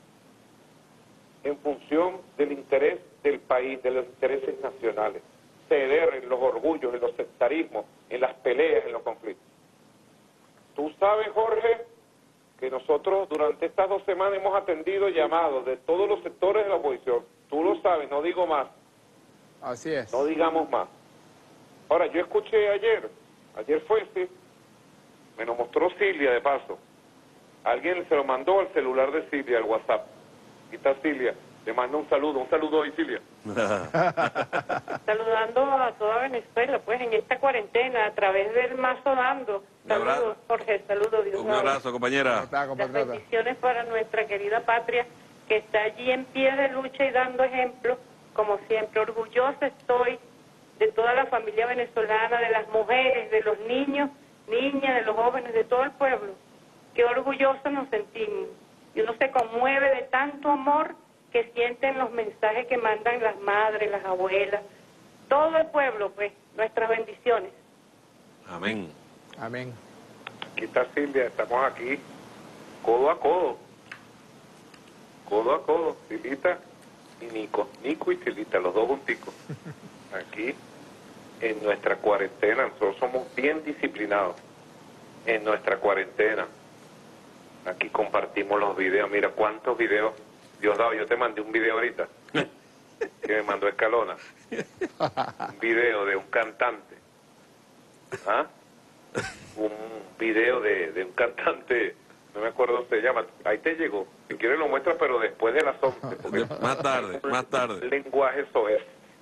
[SPEAKER 3] en función del interés del país, de los intereses nacionales, ceder en los orgullos, en los sectarismos, en las peleas, en los conflictos. Tú sabes, Jorge, que nosotros durante estas dos semanas hemos atendido llamados de todos los sectores de la oposición. Tú lo sabes, no digo más.
[SPEAKER 2] Así es.
[SPEAKER 3] No digamos más. Ahora, yo escuché ayer, ayer fue, sí, me lo mostró Silvia de paso. Alguien se lo mandó al celular de Silvia, al WhatsApp. Aquí está Silvia, le mando un saludo, un saludo hoy, Silvia.
[SPEAKER 4] Saludando a toda Venezuela, pues en esta cuarentena, a través del Mazo Dando. Saludos, Jorge, saludos, Dios.
[SPEAKER 1] Un abrazo, compañera.
[SPEAKER 4] Las bendiciones para nuestra querida patria, que está allí en pie de lucha y dando ejemplo, como siempre. Orgullosa estoy de toda la familia venezolana, de las mujeres, de los niños, niñas, de los jóvenes, de todo el pueblo, qué orgullosos nos sentimos. Y uno se conmueve de tanto amor que sienten los mensajes que mandan las madres, las abuelas, todo el pueblo, pues, nuestras bendiciones.
[SPEAKER 1] Amén.
[SPEAKER 2] Amén.
[SPEAKER 3] Aquí está Silvia, estamos aquí, codo a codo, codo a codo, Silita y Nico, Nico y Silita, los dos junticos, aquí en nuestra cuarentena. Nosotros somos bien disciplinados en nuestra cuarentena. Aquí compartimos los videos, mira cuántos videos, Diosdado, yo te mandé un video ahorita, que me mandó Escalona, un video de un cantante, ¿ah? un video de, de un cantante, no me acuerdo cómo se llama, ahí te llegó, si quieres lo muestras pero después de las once, porque
[SPEAKER 1] Más tarde, más tarde.
[SPEAKER 3] lenguaje soez.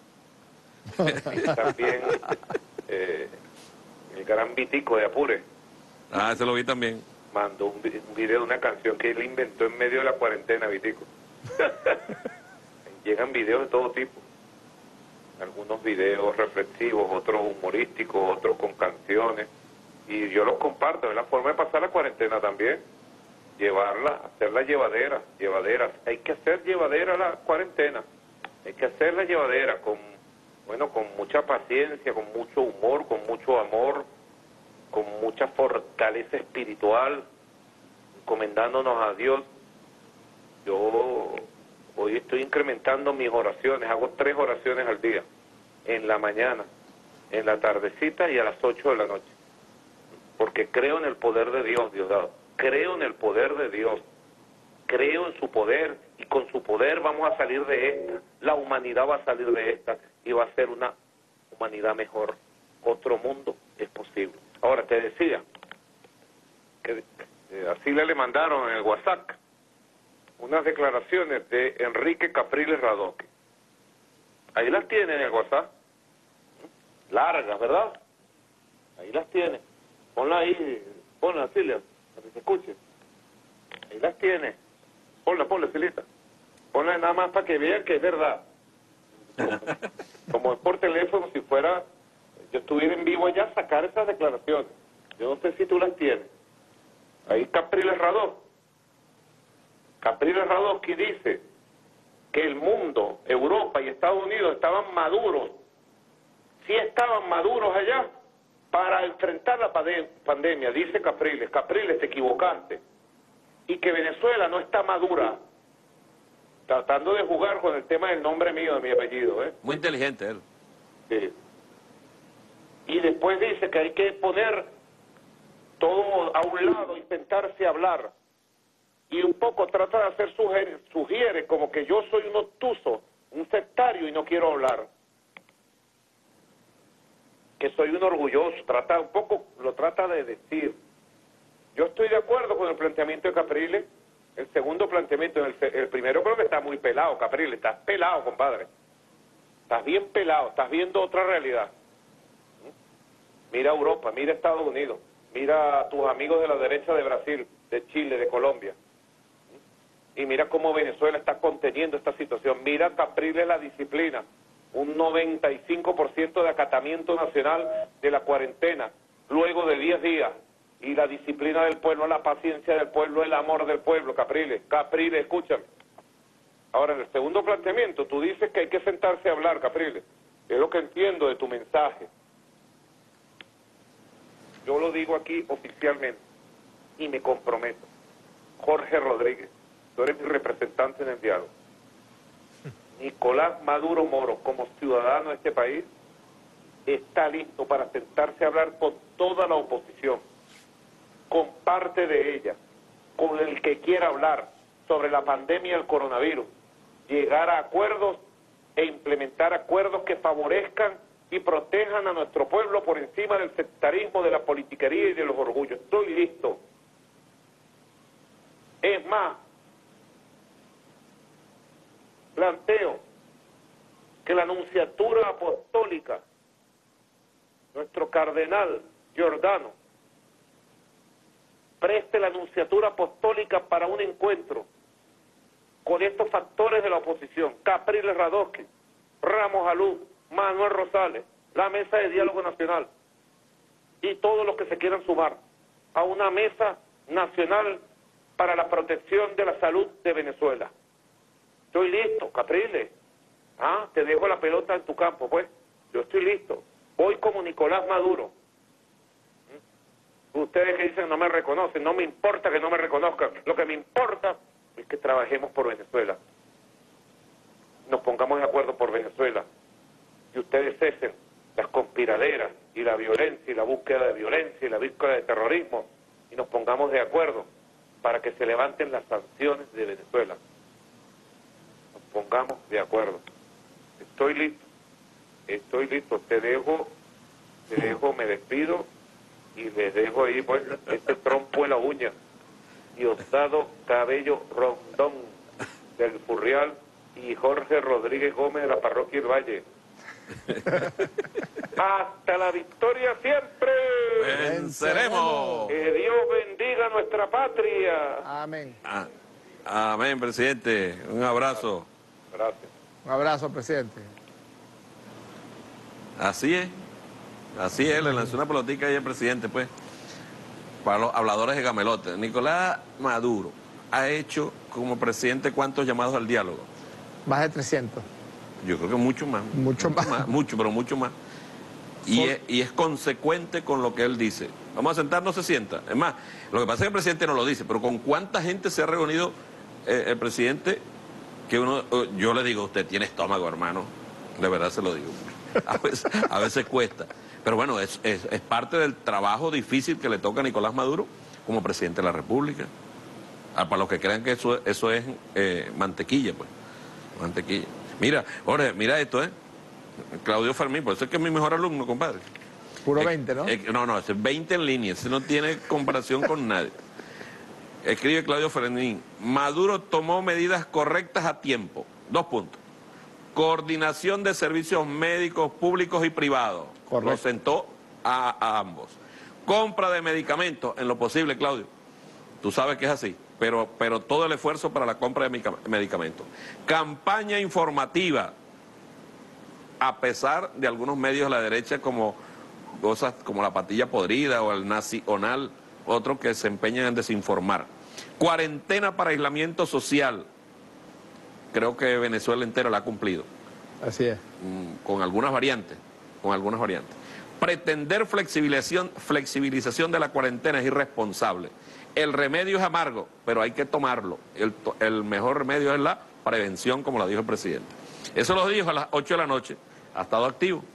[SPEAKER 3] Y también eh, el gran Vitico de Apure
[SPEAKER 1] Ah, ese lo vi también.
[SPEAKER 3] mandó un, vi- un video de una canción que él inventó en medio de la cuarentena, Vitico. Llegan videos de todo tipo, algunos videos reflexivos, otros humorísticos, otros con canciones, y yo los comparto. Es la forma de pasar la cuarentena también, llevarla, hacerla llevadera, llevadera. Hay que hacer llevadera la cuarentena, hay que hacerla llevadera con, bueno, con mucha paciencia, con mucho humor, con mucho amor, con mucha fortaleza espiritual, encomendándonos a Dios. Yo hoy estoy incrementando mis oraciones, hago tres oraciones al día, en la mañana, en la tardecita y a las ocho de la noche, porque creo en el poder de Dios, Diosdado, creo en el poder de Dios, creo en su poder, y con su poder vamos a salir de esta, la humanidad va a salir de esta, y va a ser una humanidad mejor, otro mundo es posible. Ahora, te decía, que eh, a Silvia le mandaron en el WhatsApp unas declaraciones de Enrique Capriles Radosky. Ahí las tiene en el WhatsApp. Largas, ¿verdad? Ahí las tiene. Ponla ahí, ponla, Silvia, para que se escuche. Ahí las tiene. Ponla, ponla, Silita. Ponla nada más para que vean que es verdad. Como es por teléfono, si fuera, yo estuviera en vivo allá, sacar esas declaraciones. Yo no sé si tú las tienes. Ahí Capriles Radosky. Capriles Radosky dice que el mundo, Europa y Estados Unidos estaban maduros, sí estaban maduros allá para enfrentar la pandemia. Dice Capriles, Capriles, te equivocaste, y que Venezuela no está madura, tratando de jugar con el tema del nombre mío, de mi apellido, ¿eh?
[SPEAKER 1] Muy inteligente él.
[SPEAKER 3] Sí. Y después dice que hay que poner todo a un lado y sentarse a hablar. Y un poco trata de hacer sugerir, sugiere como que yo soy un obtuso, un sectario y no quiero hablar. Que soy un orgulloso, trata un poco, lo trata de decir. Yo estoy de acuerdo con el planteamiento de Capriles. El segundo planteamiento, el, el primero creo que está muy pelado, Capriles, estás pelado, compadre. Estás bien pelado, estás viendo otra realidad. Mira Europa, mira Estados Unidos, mira a tus amigos de la derecha de Brasil, de Chile, de Colombia. Y mira cómo Venezuela está conteniendo esta situación. Mira Capriles la disciplina, un noventa y cinco por ciento de acatamiento nacional de la cuarentena, luego de diez días. Y la disciplina del pueblo, la paciencia del pueblo, el amor del pueblo, Capriles. Capriles, escúchame. Ahora, en el segundo planteamiento, tú dices que hay que sentarse a hablar, Capriles. Es lo que entiendo de tu mensaje. Yo lo digo aquí oficialmente y me comprometo. Jorge Rodríguez, tú eres mi representante en el diálogo. Nicolás Maduro Moro, como ciudadano de este país, está listo para sentarse a hablar con toda la oposición, con parte de ella, con el que quiera hablar sobre la pandemia del coronavirus, llegar a acuerdos e implementar acuerdos que favorezcan y protejan a nuestro pueblo por encima del sectarismo, de la politiquería y de los orgullos. Estoy listo. Es más, planteo que la Nunciatura Apostólica, nuestro cardenal Giordano, preste la Nunciatura Apostólica para un encuentro con estos factores de la oposición: Capriles Radosky, Ramos Alú, Manuel Rosales, la Mesa de Diálogo Nacional y todos los que se quieran sumar a una mesa nacional para la protección de la salud de Venezuela. Estoy listo, Capriles. Ah, te dejo la pelota en tu campo, pues. Yo estoy listo. Voy como Nicolás Maduro. ¿Mm? Ustedes que dicen no me reconocen, no me importa que no me reconozcan. Lo que me importa es que trabajemos por Venezuela. Nos pongamos de acuerdo por Venezuela. Y ustedes cesen las conspiraderas y la violencia y la búsqueda de violencia y la búsqueda de terrorismo y nos pongamos de acuerdo para que se levanten las sanciones de Venezuela. Nos pongamos de acuerdo. Estoy listo, estoy listo. Te dejo, te dejo, me despido y les dejo ahí pues este trompo de la uña. Diosdado Cabello Rondón del Furrial y Jorge Rodríguez Gómez de la Parroquia del Valle. Hasta la victoria siempre.
[SPEAKER 1] Venceremos.
[SPEAKER 3] Que Dios bendiga nuestra patria.
[SPEAKER 2] Amén.
[SPEAKER 1] Ah, amén, presidente. Un abrazo.
[SPEAKER 3] Gracias.
[SPEAKER 2] Un abrazo, presidente.
[SPEAKER 1] Así es. Así es, le lanzó una pelotica ahí al presidente, pues. Para los habladores de gamelote. Nicolás Maduro ha hecho como presidente ¿cuántos llamados al diálogo?
[SPEAKER 2] Más de trescientos.
[SPEAKER 1] Yo creo que mucho más.
[SPEAKER 2] Mucho más.
[SPEAKER 1] Mucho, pero mucho más. Y es, y es consecuente con lo que él dice. Vamos a sentar, no se sienta. Es más, lo que pasa es que el presidente no lo dice, pero con cuánta gente se ha reunido eh, el presidente que uno, yo le digo, usted tiene estómago, hermano. De verdad se lo digo. A veces, a veces cuesta. Pero bueno, es, es, es parte del trabajo difícil que le toca a Nicolás Maduro como presidente de la República. Ah, para los que crean que eso, eso es eh, mantequilla, pues. Mantequilla. Mira, Jorge, mira esto, ¿eh? Claudio Fermín, por eso es que es mi mejor alumno, compadre.
[SPEAKER 2] Puro
[SPEAKER 1] Eh,
[SPEAKER 2] veinte, ¿no?
[SPEAKER 1] eh, no, no, ese es veinte en línea, ese no tiene comparación con nadie. Escribe Claudio Fermín, Maduro tomó medidas correctas a tiempo. Dos puntos. Coordinación de servicios médicos públicos y privados.
[SPEAKER 2] Correcto.
[SPEAKER 1] Lo sentó a, a ambos. Compra de medicamentos, en lo posible, Claudio. Tú sabes que es así, pero, pero todo el esfuerzo para la compra de medicamentos. Campaña informativa, a pesar de algunos medios de la derecha como cosas como la patilla podrida o el nacional, otros que se empeñan en desinformar. Cuarentena para aislamiento social. Creo que Venezuela entera la ha cumplido.
[SPEAKER 2] Así es.
[SPEAKER 1] Con algunas variantes, con algunas variantes. Pretender flexibilización, flexibilización de la cuarentena es irresponsable. El remedio es amargo, pero hay que tomarlo. El, el mejor remedio es la prevención, como lo dijo el presidente. Eso lo dijo a las ocho de la noche. Ha estado activo.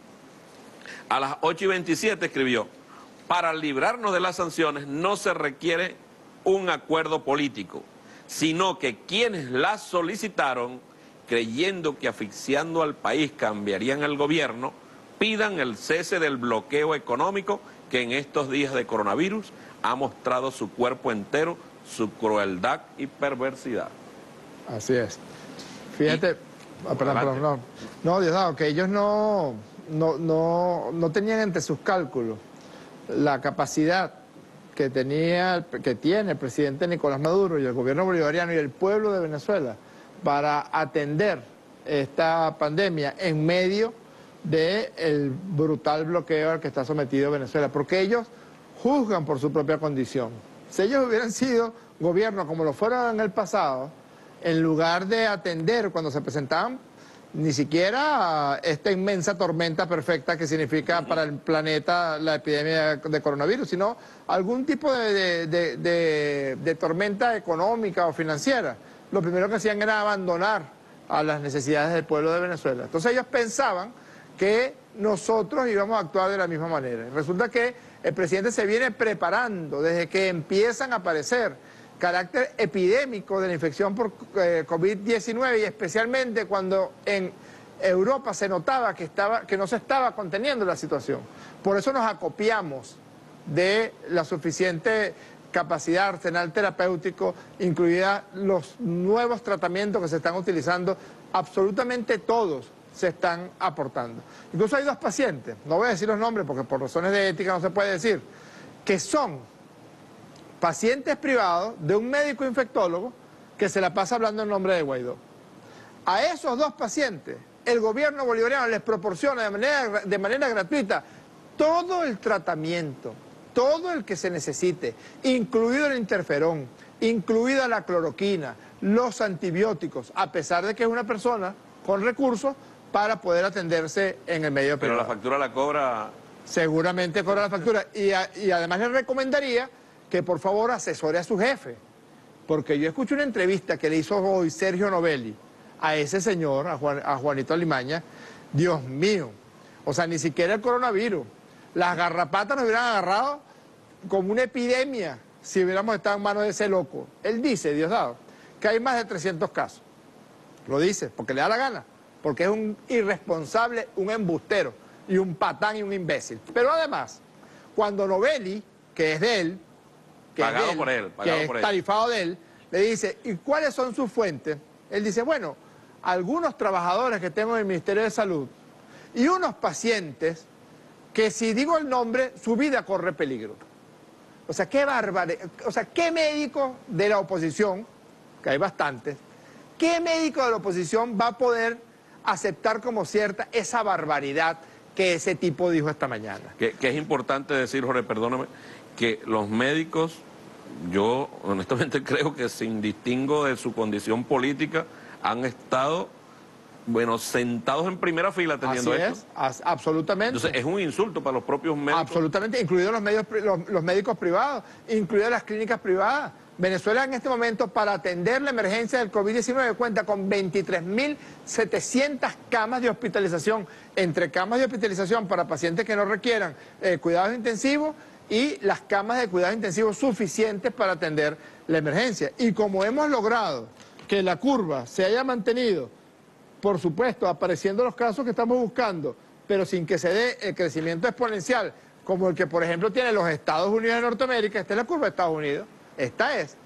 [SPEAKER 1] A las ocho y veintisiete escribió, para librarnos de las sanciones no se requiere un acuerdo político, sino que quienes las solicitaron, creyendo que asfixiando al país cambiarían el gobierno, pidan el cese del bloqueo económico que en estos días de coronavirus ha mostrado su cuerpo entero, su crueldad y perversidad.
[SPEAKER 2] Así es. Fíjate,
[SPEAKER 1] Y,
[SPEAKER 2] ah, perdón, perdón, no, no, Diosdado, que ellos no, no, no, no tenían entre sus cálculos la capacidad que tenía, que tiene el presidente Nicolás Maduro y el gobierno bolivariano y el pueblo de Venezuela para atender esta pandemia en medio del brutal bloqueo al que está sometido Venezuela, porque ellos juzgan por su propia condición. Si ellos hubieran sido gobierno como lo fueron en el pasado, en lugar de atender cuando se presentaban ni siquiera esta inmensa tormenta perfecta que significa para el planeta la epidemia de coronavirus, sino algún tipo de, de, de, de, de tormenta económica o financiera, lo primero que hacían era abandonar a las necesidades del pueblo de Venezuela. Entonces ellos pensaban que nosotros íbamos a actuar de la misma manera. Resulta que el presidente se viene preparando desde que empiezan a aparecer carácter epidémico de la infección por eh, COVID diecinueve y especialmente cuando en Europa se notaba que, estaba, que no se estaba conteniendo la situación. Por eso nos acopiamos de la suficiente capacidad, arsenal terapéutico, incluida los nuevos tratamientos que se están utilizando, absolutamente todos se están aportando. Incluso hay dos pacientes, no voy a decir los nombres porque por razones de ética no se puede decir, que son pacientes privados de un médico infectólogo que se la pasa hablando en nombre de Guaidó. A esos dos pacientes, el gobierno bolivariano les proporciona de manera, de manera gratuita todo el tratamiento, todo el que se necesite, incluido el interferón, incluida la cloroquina, los antibióticos, a pesar de que es una persona con recursos para poder atenderse en el medio privado.
[SPEAKER 1] Pero la factura la cobra...
[SPEAKER 2] Seguramente cobra la factura. Y, a, y además le recomendaría que por favor asesore a su jefe. Porque yo escuché una entrevista que le hizo hoy Sergio Novelli a ese señor, a, Juan, a Juanito Alimaña. Dios mío, o sea, ni siquiera el coronavirus. Las garrapatas nos hubieran agarrado como una epidemia si hubiéramos estado en manos de ese loco. Él dice, Diosdado, que hay más de trescientos casos. Lo dice porque le da la gana, porque es un irresponsable, un embustero, y un patán y un imbécil. Pero además, cuando Novelli, que es de él, que
[SPEAKER 1] pagado
[SPEAKER 2] es, de él,
[SPEAKER 1] por él, pagado
[SPEAKER 2] que
[SPEAKER 1] por
[SPEAKER 2] es
[SPEAKER 1] él.
[SPEAKER 2] tarifado de él, le dice, ¿y cuáles son sus fuentes? Él dice, bueno, algunos trabajadores que tengo en el Ministerio de Salud y unos pacientes que si digo el nombre, su vida corre peligro. O sea, qué bárbaro, o sea, qué médico de la oposición, que hay bastantes, qué médico de la oposición va a poder aceptar como cierta esa barbaridad que ese tipo dijo esta mañana.
[SPEAKER 1] Que, que es importante decir, Jorge, perdóname, que los médicos, yo honestamente creo que sin distingo de su condición política, han estado, bueno, sentados en primera fila atendiendo
[SPEAKER 2] Así
[SPEAKER 1] esto.
[SPEAKER 2] es, as- absolutamente.
[SPEAKER 1] Entonces es un insulto para los propios médicos.
[SPEAKER 2] Absolutamente, incluidos los, medios, pri- los, los médicos privados, incluidas las clínicas privadas. Venezuela en este momento, para atender la emergencia del COVID diecinueve, cuenta con veintitrés mil setecientas camas de hospitalización, entre camas de hospitalización para pacientes que no requieran eh, cuidados intensivos y las camas de cuidados intensivos suficientes para atender la emergencia. Y como hemos logrado que la curva se haya mantenido, por supuesto, apareciendo los casos que estamos buscando, pero sin que se dé el crecimiento exponencial, como el que, por ejemplo, tienen los Estados Unidos de Norteamérica. Esta es la curva de Estados Unidos. Esta es.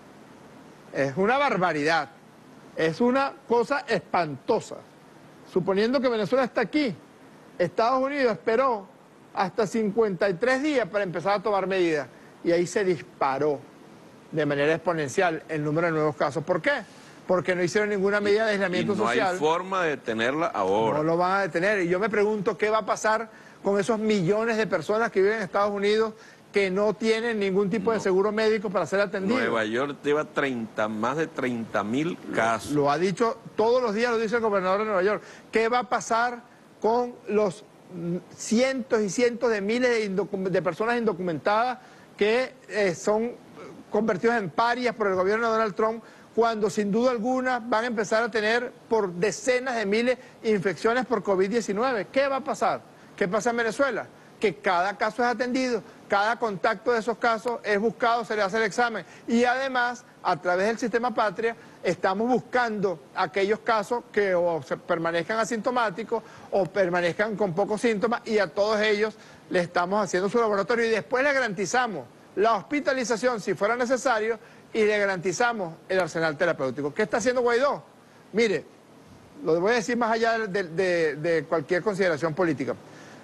[SPEAKER 2] Es una barbaridad. Es una cosa espantosa. Suponiendo que Venezuela está aquí, Estados Unidos esperó hasta cincuenta y tres días para empezar a tomar medidas. Y ahí se disparó de manera exponencial el número de nuevos casos. ¿Por qué? Porque no hicieron ninguna medida de aislamiento
[SPEAKER 1] y no
[SPEAKER 2] social.
[SPEAKER 1] hay forma de detenerla ahora.
[SPEAKER 2] No lo van a detener. Y yo me pregunto qué va a pasar con esos millones de personas que viven en Estados Unidos que no tienen ningún tipo de seguro médico para ser atendidos.
[SPEAKER 1] Nueva York lleva treinta, más de treinta mil casos.
[SPEAKER 2] Lo ha dicho todos los días, lo dice el gobernador de Nueva York. ¿Qué va a pasar con los mm, cientos y cientos de miles de, indocu- de personas indocumentadas que eh, son convertidos en parias por el gobierno de Donald Trump, cuando sin duda alguna van a empezar a tener por decenas de miles infecciones por COVID diecinueve? ¿Qué va a pasar? ¿Qué pasa en Venezuela? Que cada caso es atendido, cada contacto de esos casos es buscado, se le hace el examen. Y además, a través del sistema Patria, estamos buscando aquellos casos que o se permanezcan asintomáticos o permanezcan con pocos síntomas, y a todos ellos le estamos haciendo su laboratorio y después le garantizamos la hospitalización si fuera necesario y le garantizamos el arsenal terapéutico. ¿Qué está haciendo Guaidó? Mire, lo voy a decir más allá de, de, de cualquier consideración política.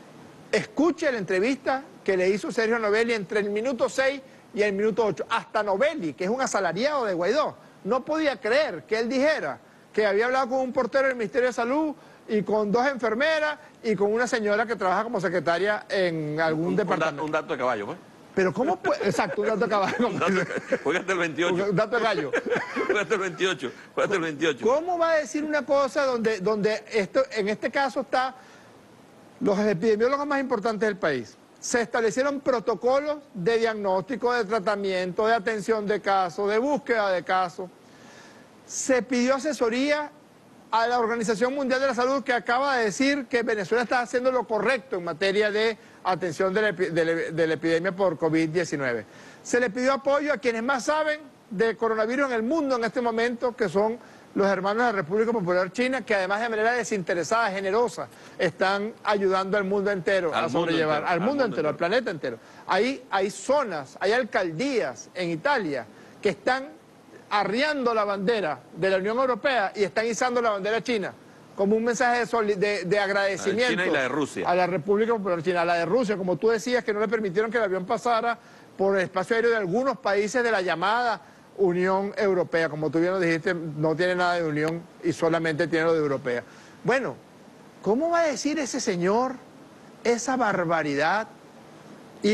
[SPEAKER 2] Escuche la entrevista que le hizo Sergio Novelli entre el minuto seis y el minuto ocho. Hasta Novelli, que es un asalariado de Guaidó, no podía creer que él dijera que había hablado con un portero del Ministerio de Salud y con dos enfermeras y con una señora que trabaja como secretaria en algún
[SPEAKER 1] un,
[SPEAKER 2] departamento.
[SPEAKER 1] Un dato, un dato de caballo, pues.
[SPEAKER 2] Pero ¿cómo puede? Exacto, un dato de caballo.
[SPEAKER 1] Un dato, juégate el veintiocho.
[SPEAKER 2] Un dato de gallo.
[SPEAKER 1] Juégate el veintiocho. Juégate el veintiocho.
[SPEAKER 2] ¿Cómo va a decir una cosa donde, donde esto, en este caso está los epidemiólogos más importantes del país? Se establecieron protocolos de diagnóstico, de tratamiento, de atención de casos, de búsqueda de casos. Se pidió asesoría a la Organización Mundial de la Salud, que acaba de decir que Venezuela está haciendo lo correcto en materia de atención de la, epi- de la- de la epidemia por COVID diecinueve. Se le pidió apoyo a quienes más saben de coronavirus en el mundo en este momento, que son los hermanos de la República Popular China, que además de manera desinteresada, generosa, están ayudando al mundo entero
[SPEAKER 1] Al
[SPEAKER 2] a
[SPEAKER 1] mundo
[SPEAKER 2] sobrellevar,
[SPEAKER 1] entero,
[SPEAKER 2] al
[SPEAKER 1] al
[SPEAKER 2] mundo
[SPEAKER 1] mundo
[SPEAKER 2] entero, al
[SPEAKER 1] entero.
[SPEAKER 2] planeta entero. Hay, hay zonas, hay alcaldías en Italia que están arriando la bandera de la Unión Europea y están izando la bandera china como un mensaje de, soli- de, de agradecimiento.
[SPEAKER 1] China y la de Rusia.
[SPEAKER 2] A la República Popular China, a la de Rusia, como tú decías, que no le permitieron que el avión pasara por el espacio aéreo de algunos países de la llamada Unión Europea. Como tú bien lo dijiste, no tiene nada de Unión y solamente tiene lo de Europea. Bueno, ¿cómo va a decir ese señor esa barbaridad? Y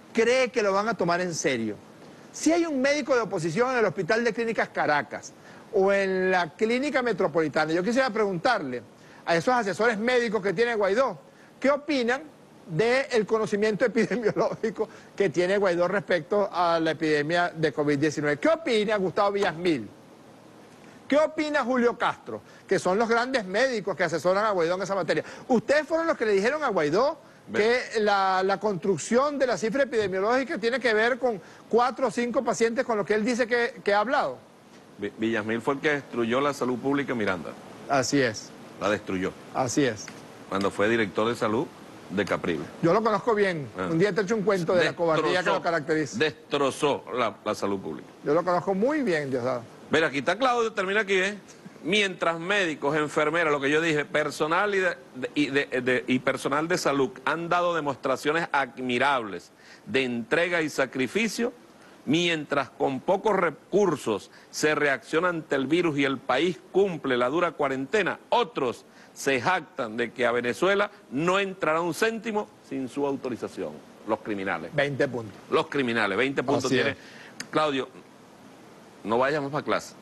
[SPEAKER 2] cree que lo van a tomar en serio. Si hay un médico de oposición en el Hospital de Clínicas Caracas o en la Clínica Metropolitana, yo quisiera preguntarle a esos asesores médicos que tiene Guaidó, ¿qué opinan del conocimiento epidemiológico que tiene Guaidó respecto a la epidemia de COVID diecinueve? ¿Qué opina Gustavo Villasmil? ¿Qué opina Julio Castro? Que son los grandes médicos que asesoran a Guaidó en esa materia. Ustedes fueron los que le dijeron a Guaidó que la, la construcción de la cifra epidemiológica tiene que ver con cuatro o cinco pacientes con los que él dice que, que ha hablado.
[SPEAKER 1] Villasmil fue el que destruyó la salud pública en Miranda.
[SPEAKER 2] Así es.
[SPEAKER 1] La destruyó.
[SPEAKER 2] Así es.
[SPEAKER 1] Cuando fue director de salud de Capriles.
[SPEAKER 2] Yo lo conozco bien. Ah. Un día te he hecho un cuento de
[SPEAKER 1] destrozó,
[SPEAKER 2] la cobardía que lo caracteriza.
[SPEAKER 1] Destrozó la, la salud pública.
[SPEAKER 2] Yo lo conozco muy bien, Diosdado.
[SPEAKER 1] Mira, aquí está Claudio, termina aquí, ¿eh? Mientras médicos, enfermeras, lo que yo dije, personal y, de, de, y, de, de, y personal de salud han dado demostraciones admirables de entrega y sacrificio, mientras con pocos recursos se reacciona ante el virus y el país cumple la dura cuarentena, otros se jactan de que a Venezuela no entrará un céntimo sin su autorización. Los criminales.
[SPEAKER 2] veinte puntos.
[SPEAKER 1] Los criminales, veinte puntos
[SPEAKER 2] Así
[SPEAKER 1] tiene.
[SPEAKER 2] es.
[SPEAKER 1] Claudio, no vayamos para clase.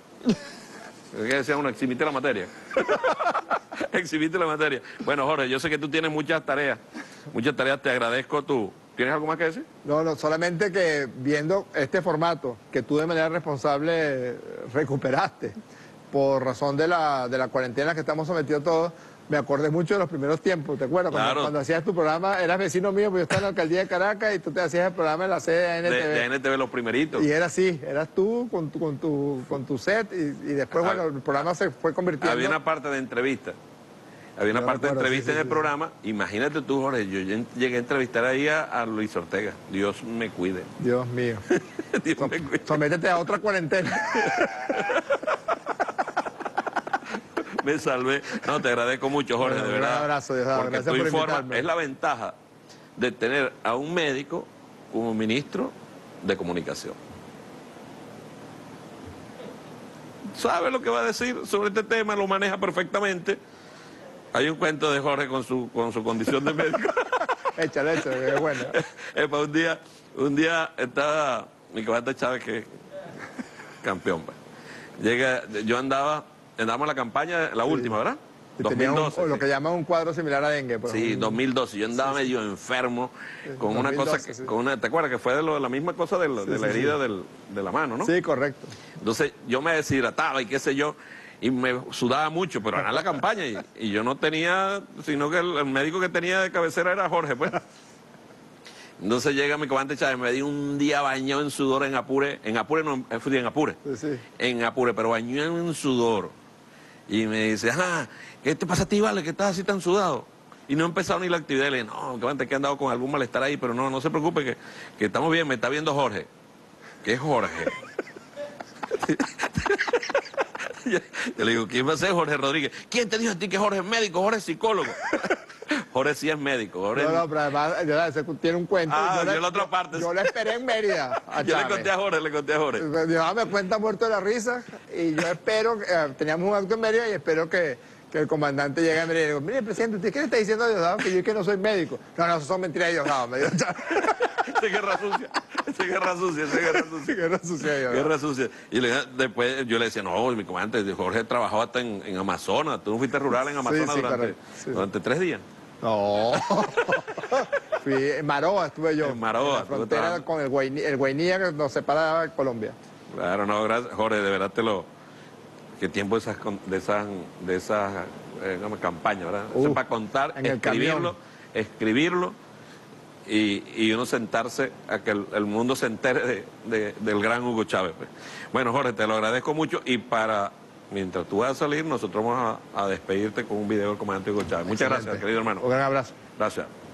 [SPEAKER 1] ¿Qué decía uno? Exhibite la materia. Exhibite la materia. Bueno, Jorge, yo sé que tú tienes muchas tareas. Muchas tareas, te agradezco tú. ¿Tienes algo más que decir?
[SPEAKER 2] No, no, solamente que viendo este formato que tú de manera responsable recuperaste por razón de la, de la cuarentena que estamos sometidos todos, me acordé mucho de los primeros tiempos, ¿te acuerdas? Cuando,
[SPEAKER 1] Claro.
[SPEAKER 2] cuando hacías tu programa, eras vecino mío, porque yo estaba en la alcaldía de Caracas y tú te hacías el programa en la sede de N T V.
[SPEAKER 1] De, de N T V los primeritos.
[SPEAKER 2] Y era así, eras tú con tu, con tu, con tu set y, y después, bueno, el programa se fue convirtiendo...
[SPEAKER 1] Había una parte de entrevista. Había una
[SPEAKER 2] Yo
[SPEAKER 1] parte de
[SPEAKER 2] recuerdo,
[SPEAKER 1] entrevista
[SPEAKER 2] sí,
[SPEAKER 1] en
[SPEAKER 2] sí,
[SPEAKER 1] el
[SPEAKER 2] sí.
[SPEAKER 1] programa. Imagínate tú, Jorge, yo llegué a entrevistar ahí a, a Luis Ortega. Dios me cuide.
[SPEAKER 2] Dios mío.
[SPEAKER 1] Dios me cuide.
[SPEAKER 2] Sométete a otra cuarentena.
[SPEAKER 1] Me salvé. No, te agradezco mucho, Jorge,
[SPEAKER 2] Bueno,
[SPEAKER 1] de
[SPEAKER 2] un
[SPEAKER 1] verdad.
[SPEAKER 2] gran abrazo, Diosdado.
[SPEAKER 1] Porque
[SPEAKER 2] Gracias
[SPEAKER 1] tú
[SPEAKER 2] por
[SPEAKER 1] informas,
[SPEAKER 2] invitarme.
[SPEAKER 1] es la ventaja de tener a un médico como ministro de comunicación. Sabe lo que va a decir sobre este tema, lo maneja perfectamente. Hay un cuento de Jorge con su, con su condición de médico.
[SPEAKER 2] Échale, échale, es bueno.
[SPEAKER 1] Epa, un día, un día estaba mi comandante Chávez, que es campeón, pues. Llega, yo andaba, andábamos en la campaña, la última, ¿verdad?
[SPEAKER 2] Y tenía un-
[SPEAKER 1] dos mil doce.
[SPEAKER 2] lo que llaman un cuadro similar a dengue. Pues,
[SPEAKER 1] Sí,
[SPEAKER 2] un-
[SPEAKER 1] dos mil doce. Yo andaba medio enfermo con una
[SPEAKER 2] dos mil doce,
[SPEAKER 1] cosa, que-
[SPEAKER 2] sí.
[SPEAKER 1] con una, ¿te acuerdas que fue de, lo, de la misma cosa de, la-
[SPEAKER 2] Sí,
[SPEAKER 1] de la
[SPEAKER 2] sí, sí.
[SPEAKER 1] herida del- de la mano, ¿no?
[SPEAKER 2] Sí, correcto.
[SPEAKER 1] Entonces yo me deshidrataba y qué sé yo, y me sudaba mucho, pero era la campaña y, y yo no tenía, sino que el, el médico que tenía de cabecera era Jorge, pues. Entonces llega mi comandante Chávez, me di un día bañado en sudor en Apure, en Apure no, en, en Apure,
[SPEAKER 2] Sí, sí.
[SPEAKER 1] en Apure, pero bañado en sudor. Y me dice, ah, ¿qué te pasa a ti, Vale, que estás así tan sudado? Y no he empezado ni la actividad. Y le dije, no, comandante, que he andado con algún malestar ahí, pero no, no se preocupe, que, que estamos bien, me está viendo Jorge. ¿Qué es Jorge? yo, yo le digo, ¿quién va a ser Jorge Rodríguez? ¿Quién te dijo a ti que Jorge es médico? Jorge es psicólogo. Jorge sí es médico. Jorge
[SPEAKER 2] No, no, pero además ya, ese tiene un cuento.
[SPEAKER 1] Ah,
[SPEAKER 2] le-
[SPEAKER 1] yo la otra parte.
[SPEAKER 2] Yo le esperé en Mérida a
[SPEAKER 1] Yo le
[SPEAKER 2] Chávez.
[SPEAKER 1] conté a Jorge, le conté a Jorge.
[SPEAKER 2] Dios me cuenta muerto de la risa y yo espero, que, eh, teníamos un acto en Mérida y espero que, que el comandante llegue a Mérida y le digo, mire, presidente, ¿usted qué le está diciendo a Diosdado que yo que no soy médico? No, no, eso son mentiras de Diosdado, me dijo Chávez.
[SPEAKER 1] Esa es guerra sucia. Esa es guerra sucia, esa es guerra sucia.
[SPEAKER 2] ¿Qué no sucedió?
[SPEAKER 1] Guerra sucia. Y le- después yo le decía, no, mi comandante, Jorge trabajó hasta en, en Amazonas. Tú no fuiste rural en Amazonas
[SPEAKER 2] sí,
[SPEAKER 1] durante,
[SPEAKER 2] correcto, sí.
[SPEAKER 1] durante tres días.
[SPEAKER 2] No. Fui en Maroa, estuve yo.
[SPEAKER 1] En Maroa,
[SPEAKER 2] En la
[SPEAKER 1] estuve
[SPEAKER 2] frontera
[SPEAKER 1] trabajando.
[SPEAKER 2] con el Guainí, el Guainía que nos separa de Colombia.
[SPEAKER 1] Claro, no, gracias. Jorge, de verdad te lo... Qué tiempo de esas, con- de esas, de esas eh, ¿cómo? campañas, ¿verdad? Eso
[SPEAKER 2] Uh,
[SPEAKER 1] es para contar,
[SPEAKER 2] en el
[SPEAKER 1] escribirlo,
[SPEAKER 2] camión.
[SPEAKER 1] escribirlo y, y uno sentarse a que el, el mundo se entere de, de- del gran Hugo Chávez. Pues. Bueno, Jorge, te lo agradezco mucho y para... Mientras tú vas a salir, nosotros vamos a, a despedirte con un video del comandante Hugo Chávez. Muchas
[SPEAKER 2] Excelente.
[SPEAKER 1] gracias, querido hermano.
[SPEAKER 2] Un gran abrazo.
[SPEAKER 1] Gracias.